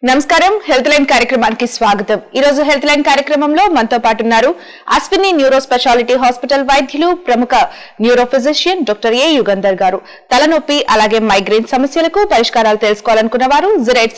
నమస్కారం health line కార్యక్రమానికి స్వాగతం। ఈ రోజు హెల్త్ లైన్ కార్యక్రమంలో మనతో పాటు ఉన్నారు అశ్విని న్యూరో స్పెషాలిటీ హాస్పిటల్ వైద్యులు ప్రముఖ neuro physician doctor A Yugandhar గారు। తలనొప్పి అలాగే మైగ్రేన్ సమస్యలకు పరిష్కారాలు తెలుసుకోవాలనుకున్న వారు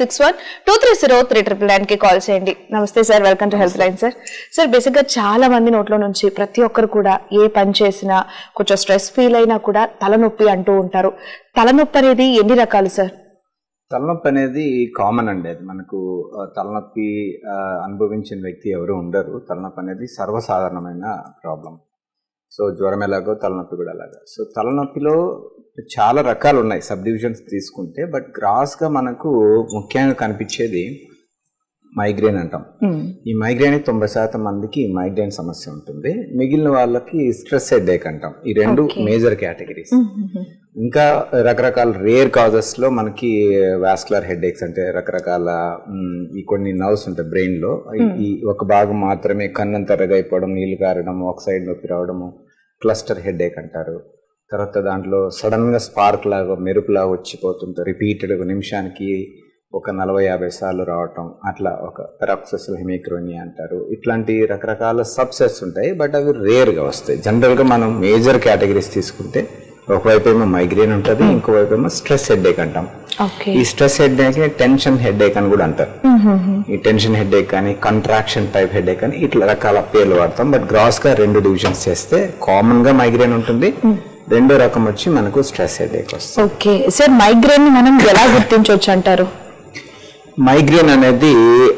0861230399 కి కాల్ చేయండి। నమస్తే sir, welcome to health line sir. Sir basic గా చాలా మంది నోట్లో నుంచి ప్రతి ఒక్కరు కూడా ఏ పని చేసినా కొంచెం స్ట్రెస్ ఫీల్ అయినా కూడా తలనొప్పి అంటూ ఉంటారు। తలనొప్పి అనేది ఎన్ని రకాలు సార్? తలనొప్పి అనేది కామన్ అండి। అది మనకు తలనొప్పి అనుభవించిన వ్యక్తి ఎవరు ఉండరు। తలనొప్పి అనేది సర్వసాధారణమైన ప్రాబ్లం। సో జ్వరం ఎలాగో తలనొప్పి కూడా అలాగా। సో తలనొప్పిలో చాలా రకాలు ఉన్నాయి సబ్ డివిజన్స్ తీసుకుంటే, బట్ గ్రాస్గా మనకు ముఖ్యంగా కనిపించేది మైగ్రేన్ అంటాం। ఈ మైగ్రేన్ 90% మందికి మైగ్రేన్ సమస్య ఉంటుంది, మిగిలిన వాళ్ళకి స్ట్రెస్ హెడేక్ అంటాం। ఈ రెండు మేజర్ కేటగిరీస్। ఇంకా రకరకాల రేర్ కాజెస్ లో మనకి వాస్కులర్ హెడేక్స్ అంటే రకరకాల ఈ కొన్ని నర్వ్స్ ఉంటాయి బ్రెయిన్ లో, ఈ ఒక భాగం మాత్రమే కన్నంత రెగైపోవడం, నీళ్లు కారడం, ఒక సైడ్ నొప్పి రావడము క్లస్టర్ హెడేక్ అంటారు। తర్వాత దాంట్లో సడన్ గా స్పార్క్ లాగా మెరుపులాగా వచ్చిపోతుంటారు, రిపీటెడ్ నిమిషానికి ఒక 40-50 సార్లు రావటం, అట్లా ఒక పెరాక్సిసల్ హెమిక్రోనియా అంటారు। ఇట్లాంటి రకరకాల సబ్సెట్స్ ఉంటాయి, బట్ అవి రేర్గా వస్తాయి। జనరల్గా మనం మేజర్ కేటగిరీస్ తీసుకుంటే ఒకవైపు ఏమో మైగ్రేన్ ఉంటుంది, ఇంకోవైపు ఏమో స్ట్రెస్ హెడేక్ అంటాం। ఈ స్ట్రెస్ హెడేక్ ని టెన్షన్ హెడేక్ అని కూడా అంటారు। ఈ టెన్షన్ హెడేక్ కానీ కంట్రాక్షన్ టైప్ హెడేక్ అని ఇట్లా రకాల పేర్లు వాడతాం, బట్ గ్రాస్ గా రెండు డివిజన్స్ చేస్తే కామన్ గా మైగ్రేన్ ఉంటుంది, రెండో రకం వచ్చి మనకు స్ట్రెస్ హెడేక్ వస్తుంది। ఓకే సార్, మైగ్రేన్ మనం ఎలా గుర్తించవచ్చు అంటారు? మైగ్రేన్ అనేది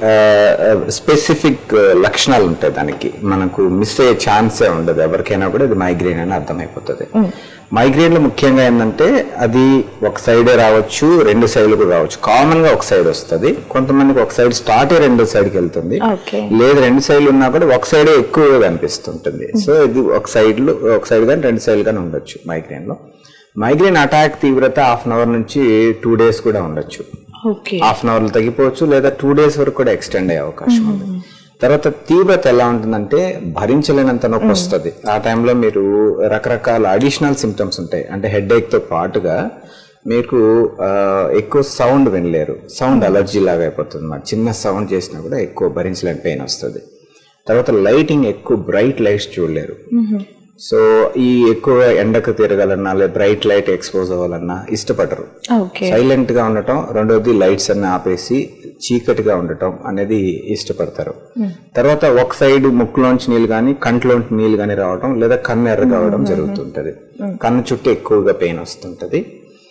స్పెసిఫిక్ లక్షణాలు ఉంటాయి, దానికి మనకు మిస్ అయ్యే ఛాన్సే ఉండదు, ఎవరికైనా కూడా ఇది మైగ్రేన్ అని అర్థమైపోతుంది। మైగ్రేన్ లో ముఖ్యంగా ఏంటంటే అది ఒక సైడే రావచ్చు, రెండు సైడ్లు కూడా రావచ్చు। కామన్ గా ఒక సైడ్ వస్తుంది, కొంతమందికి ఒక సైడ్ స్టార్ట్ అయ్యి రెండో సైడ్కి వెళ్తుంది, లేదు రెండు సైడ్లు ఉన్నా కూడా ఒక సైడే ఎక్కువగా కనిపిస్తుంటుంది। సో ఇది ఒక సైడ్ కానీ రెండు సైడ్లు కానీ ఉండొచ్చు మైగ్రేన్ లో। మైగ్రేన్ అటాక్ తీవ్రత 1/2 అవర్ నుంచి 2 డేస్ కూడా ఉండొచ్చు, 1/2 అవర్లో తగ్గిపోవచ్చు, లేదా 2 డేస్ వరకు కూడా ఎక్స్టెండ్ అయ్యే అవకాశం ఉంది। తర్వాత తీవ్రత ఎలా ఉంటుందంటే భరించలేనంత నొప్పి వస్తుంది। ఆ టైంలో మీరు రకరకాల అడిషనల్ సిమ్టమ్స్ ఉంటాయి, అంటే హెడేక్ తో పాటుగా మీకు ఎక్కువ సౌండ్ వినలేరు, సౌండ్ అలర్జీ లాగా అయిపోతుంది అన్నమాట, చిన్న సౌండ్ చేసినా కూడా ఎక్కువ భరించలేని పెయిన్ వస్తుంది। తర్వాత లైటింగ్ ఎక్కువ బ్రైట్ లైట్స్ చూడలేరు, సో ఈ ఎక్కువ ఎండకు తిరగాలన్నా లేదా బ్రైట్ లైట్ ఎక్స్పోజ్ అవ్వాలన్నా ఇష్టపడరు, సైలెంట్ గా ఉండటం, రెండోది లైట్స్ అన్ని ఆపేసి చీకటిగా ఉండటం అనేది ఇష్టపడతారు। తర్వాత ఒక సైడ్ ముక్కులోంచి నీళ్ళు కానీ కంట్లోంచి నీళ్ళు కానీ రావడం, లేదా కన్ను ఎర్ర కావడం జరుగుతుంటది, కన్ను చుట్టూ ఎక్కువగా పెయిన్ వస్తుంటది।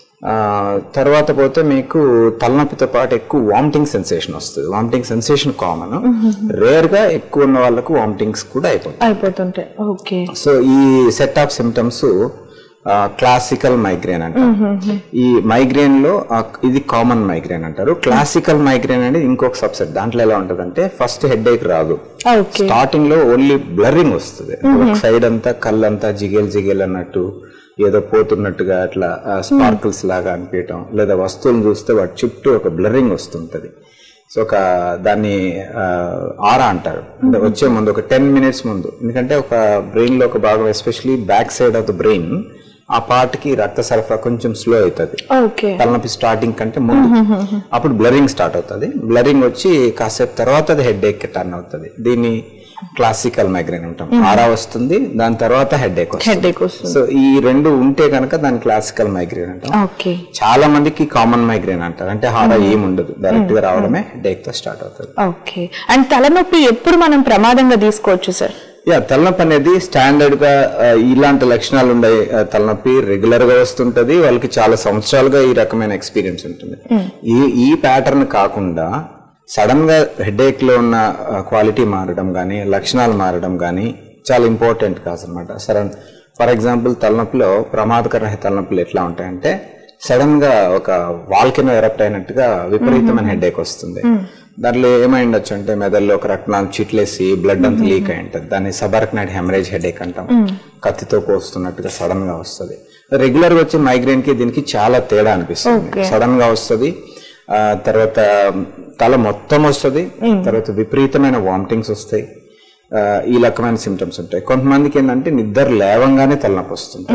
తర్వాత పోతే మీకు తలనొప్పితో పాటు ఎక్కువ వామిటింగ్ సెన్సేషన్ వస్తుంది। వామిటింగ్ సెన్సేషన్ కామన్, రేర్ గా ఎక్కువ ఉన్న వాళ్ళకు వామిటింగ్స్ కూడా అయిపోతుంటాయి। సో ఈ set of symptoms classical migraine అంటారు। ఈ మైగ్రేన్ లో ఇది కామన్ మైగ్రేన్ అంటారు। క్లాసికల్ మైగ్రేన్ అనేది ఇంకొక సబ్సెట్, దాంట్లో ఎలా ఉంటదంటే ఫస్ట్ హెడేక్ రాదు, స్టార్టింగ్ లో ఓన్లీ బ్లరింగ్ వస్తుంది, ఒక సైడ్ అంతా కళ్ళంతా జిగేల్ జిగేల్ అన్నట్టు ఏదో పోతున్నట్టుగా అట్లా స్పార్కిల్స్ లాగా అనిపించటం, లేదా వస్తువులను చూస్తే వాటి చుట్టూ ఒక బ్లరింగ్ వస్తుంటది। సో ఒక దాన్ని ఆరా అంటారు, అంటే వచ్చే ముందు ఒక 10 minutes ముందు, ఎందుకంటే ఒక బ్రెయిన్ లో ఒక భాగం especially back side of the brain ఆ పార్ట్ కి రక్త సరఫరా కొంచెం స్లో అవుతుంది తలనొప్పి స్టార్టింగ్ కంటే ముందు, అప్పుడు బ్లరింగ్ స్టార్ట్ అవుతుంది, బ్లరింగ్ వచ్చి కాసేపు తర్వాత అది హెడేక్ కి టర్న్ అవుతుంది। దీన్ని క్లాసికల్ మైగ్రేన్ అంటాం। ఆరా వస్తుంది, దాని తర్వాత హెడేక్ వస్తుంది। సో ఈ రెండు ఉంటే కనుక దాని క్లాసికల్ మైగ్రేన్ అంటాం। చాలా మందికి కామన్ మైగ్రేన్ అంటారు, అంటే హారా ఏముండదు, డైరెక్ట్ గా రావడమే హెడేక్ తో స్టార్ట్ అవుతుంది। అండ్ తలనొప్పి ఎప్పుడు మనం ప్రమాదంగా తీసుకోవచ్చు సార్? తలనొప్పి అనేది స్టాండర్డ్ గా ఇలాంటి లక్షణాలు ఉండే తలనొప్పి రెగ్యులర్ గా వస్తుంటది, వాళ్ళకి చాలా సంవత్సరాలుగా ఈ రకమైన ఎక్స్పీరియన్స్ ఉంటుంది। ఈ ప్యాటర్న్ కాకుండా సడన్ గా హెడేక్ లో ఉన్న క్వాలిటీ మారడం కానీ లక్షణాలు మారడం కానీ చాలా ఇంపార్టెంట్ కాదు అనమాట। సడన్ ఫర్ ఎగ్జాంపుల్ తలనొప్పిలో ప్రమాదకరమైన తలనొప్పులు ఎట్లా ఉంటాయంటే సడన్ గా ఒక వాల్కెనో ఎరప్ట్ అయినట్టుగా విపరీతమైన హెడేక్ వస్తుంది, దాంట్లో ఏమై ఉండొచ్చు అంటే మెదడులో ఒక రక్తనాళం చిట్లేసి బ్లడ్ అంతా లీక్ అయి ఉంటుంది, దాన్ని సబార్కనైట్ హెమరేజ్ హెడేక్ అంటాం, కత్తితో కోస్తున్నట్టుగా సడన్ గా వస్తుంది। రెగ్యులర్ గా వచ్చే మైగ్రేన్ కి దీనికి చాలా తేడా అనిపిస్తుంది, సడన్ గా వస్తుంది, తర్వాత తల మొత్తం వస్తుంది, తర్వాత విపరీతమైన వామిటింగ్స్ వస్తాయి, ఈ రకమైన సిమ్టమ్స్ ఉంటాయి। కొంతమందికి ఏంటంటే నిద్ర లేవంగానే తలనొప్పి వస్తుంటది,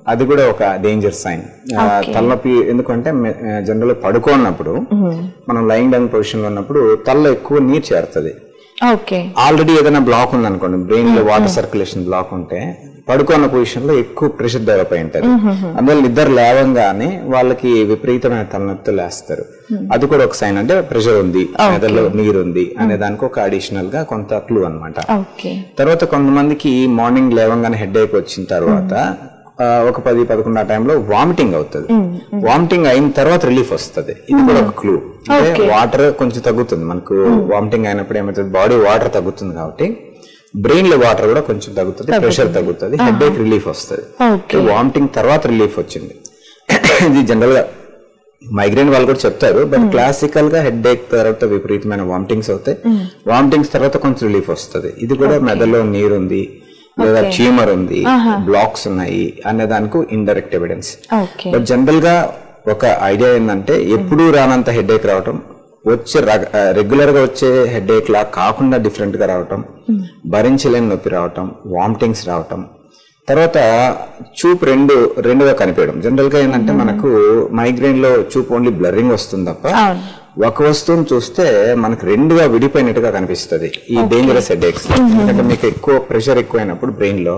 అది కూడా ఒక డేంజర్ సైన్. తలనొప్పి ఎందుకంటే జనరల్ పడుకోన్నప్పుడు మనం లైంగ్ డౌన్ పొజిషన్ లో ఉన్నప్పుడు తలలో ఎక్కువ నీరు చేరుతుంది. ఆల్రెడీ ఏదైనా బ్లాక్ ఉంది అనుకోండి, బ్రెయిన్ లో వాటర్ సర్క్యులేషన్ బ్లాక్ ఉంటే పడుకున్న పొజిషన్ లో ఎక్కువ ప్రెషర్ డెవలప్ అయి ఉంటది. అందువల్ల నిద్ర లేవంగానే వాళ్ళకి విపరీతమైన తలనొప్పి లేస్తారు. అది కూడా ఒక సైన్, అంటే ప్రెషర్ ఉంది, మెదడులో నీరు ఉంది అనే దానికి ఒక అడిషనల్ గా కొంత క్లూ అనమాట. తర్వాత కొంతమందికి మార్నింగ్ లేవంగానే హెడేక్ వచ్చిన తర్వాత ఒక 10-11 ఆ టైంలో వామిటింగ్ అవుతుంది. వామిటింగ్ అయిన తర్వాత రిలీఫ్ వస్తుంది. ఇది కూడా ఒక క్లూ. అంటే వాటర్ కొంచెం తగ్గుతుంది మనకు. వామిటింగ్ అయినప్పుడు ఏమవుతుంది, బాడీ వాటర్ తగ్గుతుంది కాబట్టి బ్రెయిన్ లో వాటర్ కూడా కొంచెం తగ్గుతుంది, ప్రెషర్ తగ్గుతుంది, హెడేక్ రిలీఫ్ వస్తుంది. వామిటింగ్ తర్వాత రిలీఫ్ వచ్చింది. ఇది జనరల్ గా మైగ్రేన్ వాళ్ళు కూడా చెప్తారు. బట్ క్లాసికల్ గా హెడేక్ తర్వాత విపరీతమైన వామిటింగ్స్ అవుతాయి. వామిటింగ్స్ తర్వాత కొంచెం రిలీఫ్ వస్తుంది. ఇది కూడా మెదడులో నీరు ఉంది లేదా ట్యూమర్ ఉంది, బ్లాక్స్ ఉన్నాయి అనే దానికి ఇండైరెక్ట్ ఎవిడెన్స్. బట్ జనరల్ గా ఒక ఐడియా ఏంటంటే ఎప్పుడూ రానంత హెడేక్ రావటం, వచ్చే రెగ్యులర్ గా వచ్చే హెడేక్ లా కాకుండా డిఫరెంట్ గా రావటం, భరించలేని నొప్పి రావటం, వామిటింగ్స్ రావటం, తర్వాత చూపు రెండుగా కనిపించడం. జనరల్ గా ఏంటంటే మనకు మైగ్రేన్ లో చూపు ఓన్లీ బ్లరింగ్ వస్తుంది తప్ప ఒక వస్తువును చూస్తే మనకు రెండుగా విడిపోయినట్టుగా కనిపిస్తుంది ఈ డేంజరస్ హెడేక్స్. ఎందుకంటే మీకు ఎక్కువ ప్రెషర్ ఎక్కువైనప్పుడు బ్రెయిన్ లో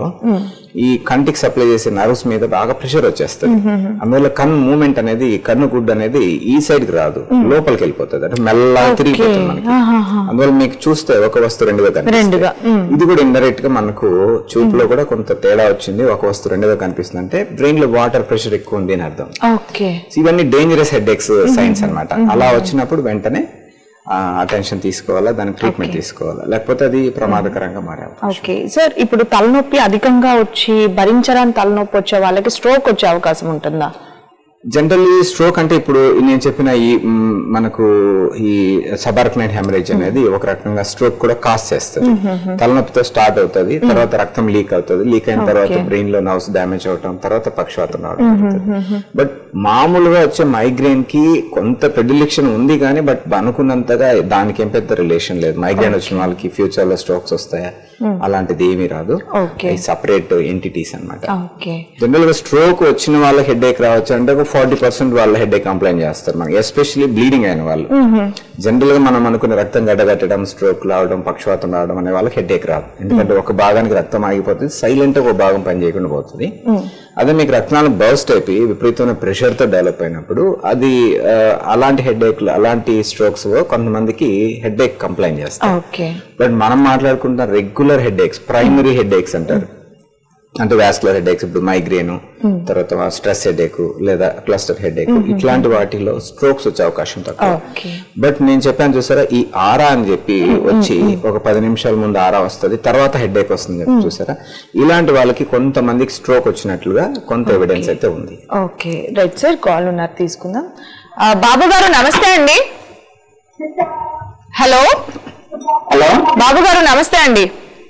ఈ కంటికి సప్లై చేసే నర్వ్స్ మీద బాగా ప్రెషర్ వచ్చేస్తుంది. అందువల్ల కన్ను మూవ్మెంట్ అనేది, కన్ను గుడ్డు అనేది ఈ సైడ్ కి రాదు, లోపలికి వెళ్ళిపోతుంది, అంటే మెల్లగా తిరిగిపోతుంది మనకి. అందువల్ల మీకు చూస్తే ఒక వస్తువు రెండుగా కనిపిస్తుంది. ఇది కూడా ఇండైరెక్ట్ గా మనకు చూపులో కూడా కొంత తేడా వచ్చింది. ఒక వస్తువు రెండుగా కనిపిస్తుంది అంటే బ్రెయిన్ లో వాటర్ ప్రెషర్ ఎక్కువ ఉంది అని అర్థం. ఇవన్నీ డేంజరస్ హెడేక్స్ సైన్స్ అన్నమాట. అలా వచ్చినప్పుడు వెంటనే అటెన్షన్ తీసుకోవాలా, దానికి ట్రీట్మెంట్ తీసుకోవాలా, లేకపోతే అది ప్రమాదకరంగా మారాలి. ఓకే సార్, ఇప్పుడు తలనొప్పి అధికంగా వచ్చి భరించరాని తలనొప్పి వచ్చే వాళ్ళకి స్ట్రోక్ వచ్చే అవకాశం ఉంటుందా? జనరల్లీ స్ట్రోక్ అంటే ఇప్పుడు నేను చెప్పిన ఈ మనకు ఈ సబార్కనైట్ హెమరేజ్ అనేది ఒక రకంగా స్ట్రోక్ కూడా కాజ్ చేస్తుంది. తలనొప్పితో స్టార్ట్ అవుతుంది, తర్వాత రక్తం లీక్ అవుతుంది, లీక్ అయిన తర్వాత బ్రెయిన్ లో నర్వ్స్ డ్యామేజ్ అవటం, తర్వాత పక్షవాతం రావడం. బట్ మామూలుగా వచ్చే మైగ్రేన్ కి కొంత ప్రెడిలిక్షన్ ఉంది కానీ బట్ అనుకున్నంతగా దానికి ఏం పెద్ద రిలేషన్ లేదు. మైగ్రేన్ వచ్చిన వాళ్ళకి ఫ్యూచర్ లో స్ట్రోక్స్ వస్తాయా అలాంటిది ఏమీ రాదు, సపరేట్ ఎంటిటీస్ అన్నమాట. జనరల్ గా స్ట్రోక్ వచ్చిన వాళ్ళ హెడేక్ రావచ్చు అంటే 40% వాళ్ళ హెడేక్ కంప్లైంట్ చేస్తారు మనకి, ఎస్పెషల్లీ బ్లీడింగ్ అయిన వాళ్ళు. జనరల్ గా మనం అనుకున్న రక్తం గడ్డగట్టడం, స్ట్రోక్ రావడం, పక్షవాతం రావడం అనే వాళ్ళకి హెడేక్ రాదు. ఎందుకంటే ఒక భాగానికి రక్తం ఆగిపోతుంది, సైలెంట్ గా ఒక భాగం పని చేయకుండా పోతుంది. అదే మీకు రక్తాలు బర్స్ట్ అయిపోయి విపరీతమైన ప్రెషర్ తో డెవలప్ అయినప్పుడు అది అలాంటి హెడేక్, అలాంటి స్ట్రోక్స్ కొంతమందికి హెడేక్ కంప్లైంట్ చేస్తారు. బట్ మనం మాట్లాడుకుంటున్న రెగ్యులర్ హెడేక్స్, ప్రైమరీ హెడేక్స్ అంటారు, అంటే వాస్కులర్ హెడేక్స్, ఇప్పుడు మైగ్రేన్, తర్వాత స్ట్రెస్ హెడేక్ లేదా క్లస్టర్ హెడేక్, ఇట్లాంటి వాటిలో స్ట్రోక్స్ వచ్చే అవకాశం తక్కువ. బట్ నేను చెప్పాను చూసారా, ఈ ఆరా అని చెప్పి వచ్చి ఒక 10 నిమిషాల ముందు ఆరా వస్తుంది, తర్వాత హెడేక్ వస్తుంది చెప్పి చూసారా, ఇలాంటి వాళ్ళకి కొంతమందికి స్ట్రోక్ వచ్చినట్లుగా కొంత ఎవిడెన్స్ అయితే ఉంది. ఓకే రైట్ సార్, కాల్ ఉన్నారు తీసుకుందాం. బాబు గారు నమస్తే అండి. హలో బాబు గారు నమస్తే అండి.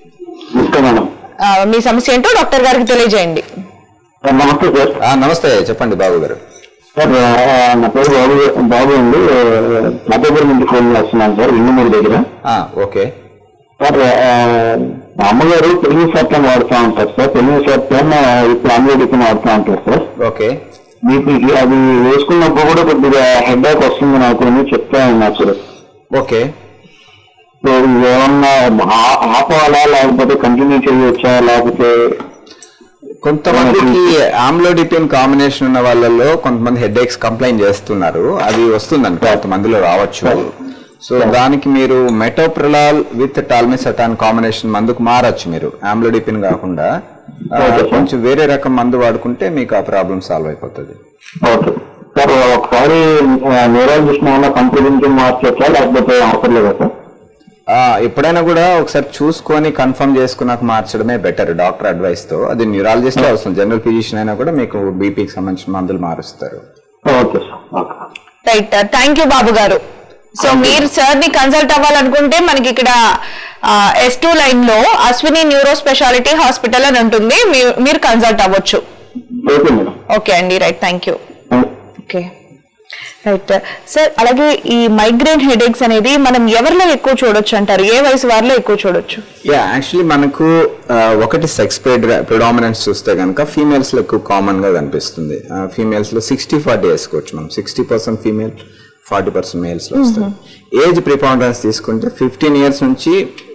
మీ సమస్య ఏంటో డాక్టర్ గారికి తెలియజేయండి. నమస్తే సార్. నమస్తే, చెప్పండి బాబు గారు. సార్ నా పేరు బాబు అండి, మధ్యపురం నుండి ఫోన్ చేస్తున్నాను సార్, ఇన్నమూరు దగ్గర. ఓకే సార్, మా అమ్మగారు పెళ్లి శాతం వాడుతూ ఉంటారు సార్, పెళ్లి శాతం ఇప్పుడు అన్వేడికం వాడుతూ ఉంటారు సార్. ఓకే, మీకు అది వేసుకున్నప్పుడు కూడా కొద్దిగా హెడేక్ వస్తుంది నాకు అని చెప్తా ఉన్నారు సార్. ఓకే, ఏమన్నా ఆపాలా లేకపోతే కంటిన్యూ చేయవచ్చా, లేకపోతే? కొంతమందికి ఆమ్లోడిపిన్ కాంబినేషన్ ఉన్న వాళ్ళలో కొంతమంది హెడేక్స్ కంప్లైంట్ చేస్తున్నారు, అది వస్తుందండి, కొంతమందిలో రావచ్చు. సో దానికి మీరు మెటోప్రలాల్ విత్ టాల్మిసెటాన్ కాంబినేషన్ మందుకు మారచ్చు. మీరు ఆమ్లోడిపిన్ కాకుండా కొంచెం వేరే రకం మందు వాడుకుంటే మీకు ఆ ప్రాబ్లం సాల్వ్ అయిపోతుంది. ఓకే సార్, ఒకసారి న్యూరాలజిస్ట్ ఏమైనా కంప్లీట్ మార్చొచ్చా లేకపోతే అవసరం లేదా సార్? ఎప్పుడైనా కూడా ఒకసారి చూసుకొని కన్ఫర్మ్ చేసుకున్నాక మార్చడమే బెటర్ డాక్టర్ అడ్వైస్ తో. అది న్యూరాలజిస్ట్ అవసరం, జనరల్ ఫిజిషియన్ అయినా కూడా మీకు బీపీకి సంబంధించిన మందులు మారుస్తారు. రైట్, థ్యాంక్ యూ బాబు గారు. సో మీరు సార్ ని కన్సల్ట్ అవ్వాలనుకుంటే మనకి ఇక్కడ S2 లైన్ లో అశ్విని న్యూరో స్పెషాలిటీ హాస్పిటల్ అని ఉంటుంది, మీరు కన్సల్ట్ అవ్వచ్చు. ఓకే అండి, right, thank you. Okay right sir. అలాగే ఈ మైగ్రేన్ హెడేక్స్ అనేది మనం ఎవరిలో ఎక్కువ చూడొచ్చు అంటారు? ఏ వయసు వారిలో ఎక్కువ చూడొచ్చు? యాక్చువల్లీ మనకు ఒకటి సెక్స్ ప్రిడామినెన్స్ చూస్తే కనుక ఫీమేల్స్ లో ఎక్కువ కామన్ గా కనిపిస్తుంది. ఫీమేల్స్ లో 60-40 వేసుకోవచ్చు మనం. 60% ఫీమేల్, 40% మేల్స్ లో వస్తుంది. ఏజ్ ప్రిపాండరెన్స్ తీసుకుంటే 15 years నుంచి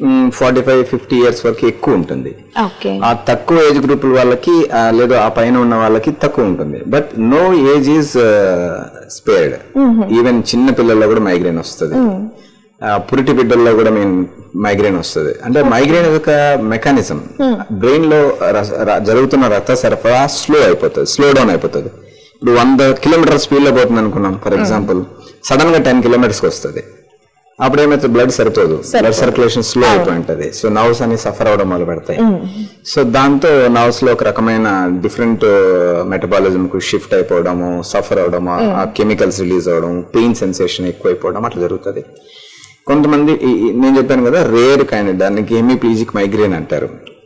45-50 years వరకు ఎక్కువ ఉంటుంది. ఆ తక్కువ ఏజ్ గ్రూప్ వాళ్ళకి లేదా ఆ పైన ఉన్న వాళ్ళకి తక్కువ ఉంటుంది. But no age is spared. Even చిన్న పిల్లల్లో కూడా మైగ్రేన్ వస్తుంది, పురిటి బిడ్డల్లో కూడా మైగ్రేన్ వస్తుంది. అంటే మైగ్రేన్ ఒక మెకానిజం. బ్రెయిన్ లో జరుగుతున్న రక్త సరఫరా స్లో డౌన్ అయిపోతుంది. ఇప్పుడు 100 kilometers స్పీడ్ లో పోతుంది అనుకున్నాం ఫర్ ఎగ్జాంపుల్, సడన్ గా 10 kilometers వస్తుంది. అప్పుడు ఏమైతే బ్లడ్ సరిపోదు, బ్లడ్ సర్క్యులేషన్ స్లో అయిపోయింటది. సో నర్వ్స్ అని సఫర్ అవడం మొదలు పెడతాయి. సో దాంతో నర్వ్స్ లో ఒక రకమైన డిఫరెంట్ మెటబాలిజం కు షిఫ్ట్ అయిపోవడము, సఫర్ అవడము, ఆ కెమికల్స్ రిలీజ్ అవడం, పెయిన్ సెన్సేషన్ ఎక్కువైపోవడం అట్లా జరుగుతుంది. కొంతమంది నేను చెప్పాను కదా రేర్ కైండ్, దానికి హెమిప్లీజిక్ మైగ్రేన్ అంటారు.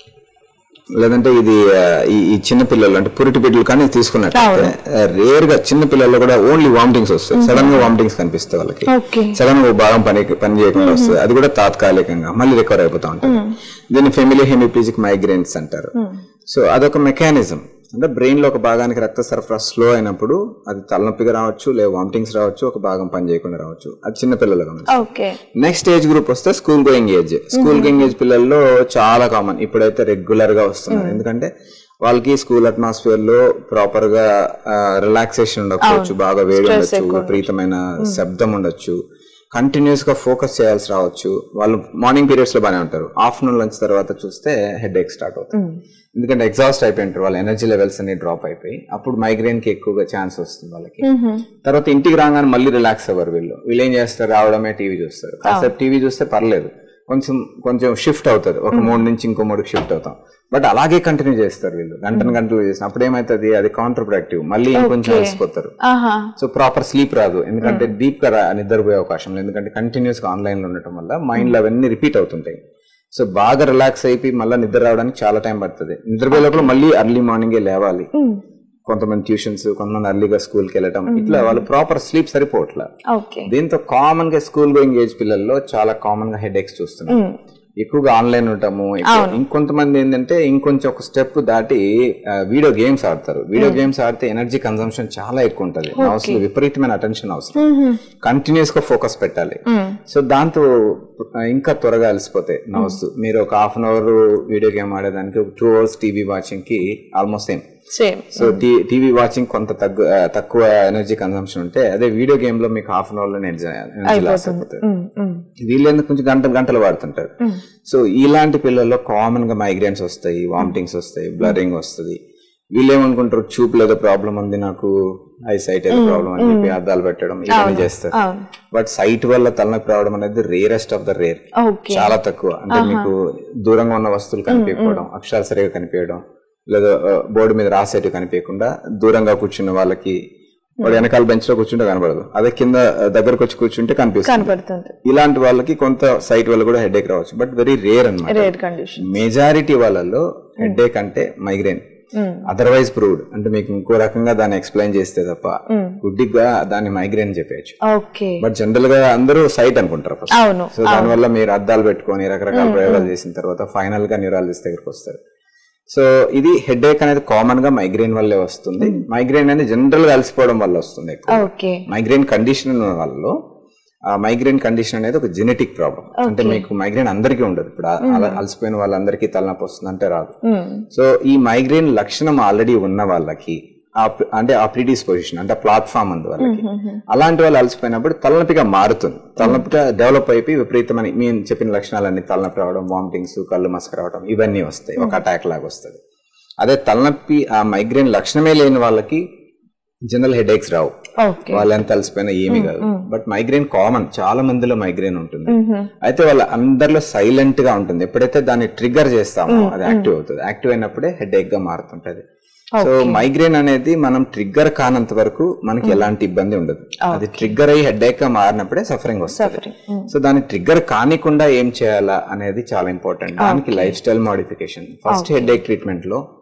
లేదంటే ఇది ఈ చిన్న పిల్లలు అంటే పురిటి బిడ్డలు కానీ తీసుకున్నట్లయితే రేర్ గా చిన్న పిల్లల్లో కూడా ఓన్లీ వామిటింగ్స్ వస్తాయి. సడన్ గా వామిటింగ్స్ కనిపిస్తాయి వాళ్ళకి, సడన్ గా భాగం పని చేయకుండా వస్తుంది. అది కూడా తాత్కాలికంగా మళ్ళీ రికవర్ అయిపోతా ఉంటుంది. దీన్ని ఫెమిలియర్ హెమిప్లీజిక్ మైగ్రేన్స్ అంటారు. సో అదొక మెకానిజం. అంటే బ్రెయిన్ లో ఒక భాగానికి రక్త సరఫరా స్లో అయినప్పుడు అది తలనొప్పిగా రావచ్చు, లేదా వామిటింగ్స్ రావచ్చు, ఒక భాగం పని చేయకుండా రావచ్చు. అది చిన్న పిల్లలుగా. నెక్స్ట్ ఏజ్ గ్రూప్ వస్తే school going age. School going age పిల్లల్లో చాలా కామన్. ఇప్పుడైతే రెగ్యులర్ గా వస్తున్నారు. ఎందుకంటే వాళ్ళకి స్కూల్ అట్మాస్ఫియర్ లో ప్రాపర్ గా రిలాక్సేషన్ ఉండకపోవచ్చు, బాగా వేడి ఉండొచ్చు, విపరీతమైన శబ్దం ఉండొచ్చు, కంటిన్యూస్ గా ఫోకస్ చేయాల్సి రావచ్చు. వాళ్ళు మార్నింగ్ పీరియడ్స్ లో బాగానే ఉంటారు, ఆఫ్టర్నూన్ లంచ్ తర్వాత చూస్తే హెడ్ ఏక్ స్టార్ట్ అవుతుంది. ఎందుకంటే ఎగ్జాస్ట్ అయిపోయింటారు, వాళ్ళ ఎనర్జీ లెవెల్స్ అన్ని డ్రాప్ అయిపోయి అప్పుడు మైగ్రేన్ కి ఎక్కువగా ఛాన్స్ వస్తుంది వాళ్ళకి. తర్వాత ఇంటికి రాగానే మళ్ళీ రిలాక్స్ అవ్వరు. వీళ్ళు ఏం చేస్తారు, రావడమే టీవీ చూస్తారు. కాసేపు టీవీ చూస్తే పర్లేదు, కొంచెం షిఫ్ట్ అవుతుంది, ఒక మోడ్ నుంచి ఇంకో మోడ్కి షిఫ్ట్ అవుతాం. బట్ అలాగే కంటిన్యూ చేస్తారు వీళ్ళు, గంటలు చేసిన అప్పుడు ఏమైతుంది, అది కౌంటర్ ప్రొడక్టివ్, మళ్ళీ ఇంకొంచెం అలసిపోతారు. సో ప్రాపర్ స్లీప్ రాదు, ఎందుకంటే డీప్ గా నిద్రపోయే అవకాశం లేదు, ఎందుకంటే కంటిన్యూస్ గా ఆన్లైన్ లో ఉండటం వల్ల మైండ్ లో అవన్నీ రిపీట్ అవుతుంటాయి. సో బాగా రిలాక్స్ అయిపోయి మళ్ళీ నిద్ర రావడానికి చాలా టైం పడుతుంది. నిద్రపోయే లోపల మళ్ళీ ఎర్లీ మార్నింగే లేవాలి. కొంతమంది ట్యూషన్స్, కొంతమంది అర్లీగా స్కూల్కి వెళ్ళటం, ఇట్లా వాళ్ళు ప్రాపర్ స్లీప్ సరిపోవట్లా. దీంతో కామన్ గా స్కూల్ గోయింగ్ ఏజ్ పిల్లల్లో చాలా కామన్ గా హెడ్ ఏక్స్ చూస్తున్నాం. ఎక్కువగా ఆన్లైన్ ఉంటాము. ఇంకొంతమంది ఏంటంటే ఇంకొంచెం ఒక స్టెప్ దాటి వీడియో గేమ్స్ ఆడతారు. వీడియో గేమ్స్ ఆడితే ఎనర్జీ కన్సంప్షన్ చాలా ఎక్కువ ఉంటుంది. అవసరం విపరీతమైన అటెన్షన్ అవసరం, కంటిన్యూస్ గా ఫోకస్ పెట్టాలి. సో దాంతో ఇంకా త్వరగా అలసిపోతాయి నర్వ్స్. మీరు ఒక 1/2 hour వీడియో గేమ్ ఆడేదానికి 2 hours టీవీ వాచింగ్ కి almost same. So TV watching కొంత తక్కువ ఎనర్జీ కన్సంప్షన్ ఉంటే, అదే వీడియో గేమ్ లో మీకు 1/2 hour లో ఎనర్జీ లాస్ అయిపోతుంది. వీళ్ళేందుకు కొంచెం గంటలు వాడుతుంటారు. సో ఇలాంటి పిల్లల్లో కామన్ గా మైగ్రేన్స్ వస్తాయి, వామిటింగ్స్ వస్తాయి, బ్లరింగ్ వస్తుంది. వీళ్ళు ఏమనుకుంటారు, చూపు ఏదో ప్రాబ్లం ఉంది, నాకు ఐ సైట్ ఏదో ప్రాబ్లం అని చెప్పి అద్దాలు పెట్టడం ఇవన్నీ చేస్తారు. బట్ సైట్ వల్ల తలనొప్పి రావడం అనేది రేరెస్ట్ ఆఫ్ ద రేర్, చాలా తక్కువ. అంటే మీకు దూరంగా ఉన్న వస్తువులు కనిపించకపోవడం, అక్షరాలు సరిగా కనిపించడం, లేదా బోర్డు మీద రాసేటివి కనిపించకుండా దూరంగా కూర్చున్న వాళ్ళకి, వాడు వెనకాల బెంచ్ లో కూర్చుంటే కనబడదు, అదే కింద దగ్గరకు వచ్చి కూర్చుంటే కనిపిస్తుంది. ఇలాంటి వాళ్ళకి కొంత సైట్ వల్ల కూడా హెడ్ ఏక్ రావచ్చు, బట్ వెరీ రేర్ అన్నమాట. మెజారిటీ వాళ్ళలో హెడ్ ఏక్ అంటే మైగ్రేన్, అదర్వైజ్ ప్రూవ్డ్. అంటే మీకు ఇంకో రకంగా దాన్ని ఎక్స్ప్లెయిన్ చేస్తే తప్ప గుడ్డిగా దాన్ని మైగ్రేన్ చెప్పచ్చు. బట్ జనరల్ గా అందరూ సైట్ అనుకుంటారు ఫస్ట్. సో దానివల్ల మీరు అద్దాలు పెట్టుకొని రకరకాల ప్రయోగాలు చేసిన తర్వాత ఫైనల్ గా న్యూరాలజిస్ట్ దగ్గరకు వస్తారు. సో ఇది హెడ్ ఏక్ అనేది కామన్ గా మైగ్రేన్ వల్లే వస్తుంది. మైగ్రేన్ అనేది జనరల్ గా అలసిపోవడం వల్ల వస్తుంది. మైగ్రేన్ కండిషన్ ఉన్న వాళ్ళలో మైగ్రేన్ కండిషన్ అనేది ఒక జెనెటిక్ ప్రాబ్లం. అంటే మీకు మైగ్రేన్ అందరికీ ఉండదు. ఇప్పుడు అలసిపోయిన వాళ్ళందరికీ తలనొప్పి వస్తుంది అంటే రాదు. సో ఈ మైగ్రేన్ లక్షణం ఆల్రెడీ ఉన్న వాళ్ళకి, అంటే ఆ ప్రిడిస్పోజిషన్ అంటే ప్లాట్ఫామ్ ఉంది వాళ్ళకి, అలాంటి వాళ్ళు అలసిపోయినప్పుడు తలనొప్పిగా మారుతుంది. తలనొప్పిగా డెవలప్ అయిపోయి విపరీతమైన మేము చెప్పిన లక్షణాలన్నీ, తలనొప్పి రావడం, వామిటింగ్స్, కళ్ళు మసక రావడం, ఇవన్నీ వస్తాయి. ఒక అటాక్ లాగా వస్తుంది. అదే తలనొప్పి ఆ మైగ్రేన్ లక్షణమే లేని వాళ్ళకి జనరల్ హెడ్ ఏక్స్ రావు, వాళ్ళు ఎంత అలసిపోయినా ఏమీ కాదు. బట్ మైగ్రేన్ కామన్, చాలా మందిలో మైగ్రేన్ ఉంటుంది. అయితే వాళ్ళ అందరిలో సైలెంట్ గా ఉంటుంది. ఎప్పుడైతే దాన్ని ట్రిగ్గర్ చేస్తామో అది యాక్టివ్ అవుతుంది. యాక్టివ్ అయినప్పుడే హెడ్ ఏక్ గా మారుతుంటది. సో మైగ్రేన్ అనేది మనం ట్రిగ్గర్ కానంత వరకు మనకి ఎలాంటి ఇబ్బంది ఉండదు. అది ట్రిగ్గర్ అయ్యి హెడ్ ఏక్ గా మారినప్పుడే సఫరింగ్ వస్తుంది. సో దాన్ని ట్రిగ్గర్ కానికుండా ఏం చేయాలా అనేది చాలా ఇంపార్టెంట్. దానికి lifestyle modification. First headache treatment లో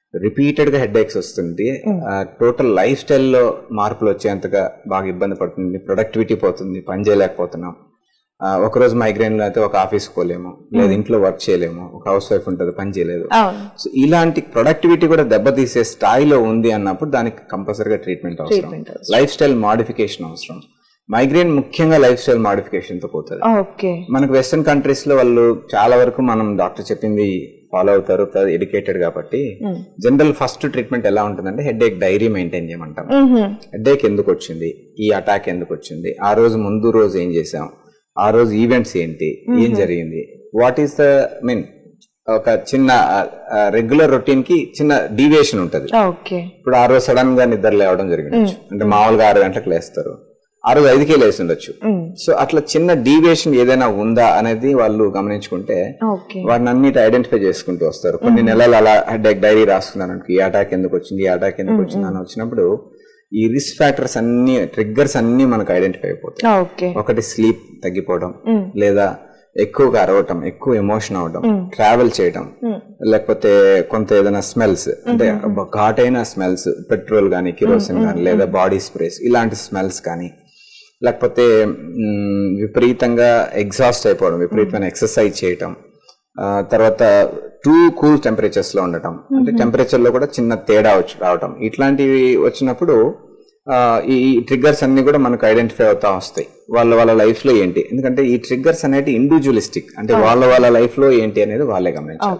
రిపీటెడ్ గా హెడ్ ఏక్స్ వస్తుంది, టోటల్ లైఫ్ స్టైల్లో మార్పులు వచ్చేంతగా బాగా ఇబ్బంది పడుతుంది, ప్రొడక్టివిటీ పోతుంది, పని చేయలేకపోతున్నాం. ఒకరోజు మైగ్రేన్ లో అయితే ఒక ఆఫీస్కి పోలేము, లేదా ఇంట్లో వర్క్ చేయలేము, ఒక హౌస్ వైఫ్ ఉంటుంది పని చేయలేదు. సో ఇలాంటి ప్రొడక్టివిటీ కూడా దెబ్బతీసే స్థాయిలో ఉంది అన్నప్పుడు దానికి కంపల్సరీగా ట్రీట్మెంట్ అవసరం, లైఫ్ స్టైల్ మాడిఫికేషన్ అవసరం. మైగ్రేన్ ముఖ్యంగా లైఫ్ స్టైల్ మాడిఫికేషన్ తో పోతుంది. మనకు వెస్టర్న్ కంట్రీస్ లో వాళ్ళు చాలా వరకు మనం డాక్టర్ చెప్పింది ఫాలో అవుతారు, ఎడ్యుకేటెడ్ కాబట్టి. జనరల్ ఫస్ట్ ట్రీట్మెంట్ ఎలా ఉంటుందంటే హెడ్ ఏక్ డైరీ మెయింటైన్ చేయమంటాం. హెడ్ ఏక్ ఎందుకు వచ్చింది, ఈ అటాక్ ఎందుకు వచ్చింది, ఆ రోజు ముందు రోజు ఏం చేసాం, ఆ రోజు ఈవెంట్స్ ఏంటి, ఏం జరిగింది, వాట్ ఈస్ ద మీన్ ఒక చిన్న రెగ్యులర్ రొటీన్ కి చిన్న డీవియేషన్ ఉంటది. ఇప్పుడు ఆ రోజు సడన్ గా నిద్ర లేవడం జరిగింది, అంటే మామూలుగా 6 గంటలకు లేస్తారు, ఆ రోజు 5కే లేసి ఉండొచ్చు. సో అట్లా చిన్న డీవియేషన్ ఏదైనా ఉందా అనేది వాళ్ళు గమనించుకుంటే వాటిని అన్నిటి ఐడెంటిఫై చేసుకుంటూ వస్తారు. కొన్ని నెలలు అలా హెడ్ డైరీ రాసుకున్నాను, ఈ అటాక్ ఎందుకు వచ్చింది, ఈ అటాక్ ఎందుకు వచ్చింది అని వచ్చినప్పుడు ఈ రిస్క్ ఫ్యాక్టర్స్ అన్ని, ట్రిగ్గర్స్ అన్ని మనకు ఐడెంటిఫై అయిపోతాయి. ఒకటి స్లీప్ తగ్గిపోవడం, లేదా ఎక్కువగా అరవటం, ఎక్కువ ఎమోషన్ అవడం, ట్రావెల్ చేయడం, లేకపోతే కొంత ఏదైనా స్మెల్స్ అంటే ఘాటైన స్మెల్స్, పెట్రోల్ గానీ కిరోసిన్ గానీ లేదా బాడీ స్ప్రేస్ ఇలాంటి స్మెల్స్ కానీ, లేకపోతే విపరీతంగా ఎగ్జాస్ట్ అయిపోవడం, విపరీతమైన ఎక్సర్సైజ్ చేయటం, తర్వాత టూ కూల్ టెంపరేచర్స్ లో ఉండటం, అంటే టెంపరేచర్ లో కూడా చిన్న తేడా రావటం, ఇట్లాంటివి వచ్చినప్పుడు ఈ ట్రిగ్గర్స్ అన్ని కూడా మనకు ఐడెంటిఫై అవుతా వస్తాయి వాళ్ళ లైఫ్ లో ఏంటి. ఎందుకంటే ఈ ట్రిగ్గర్స్ అనేది ఇండివిజువలిస్టిక్, అంటే వాళ్ళ లైఫ్ లో ఏంటి అనేది వాళ్ళే గమనించాలి.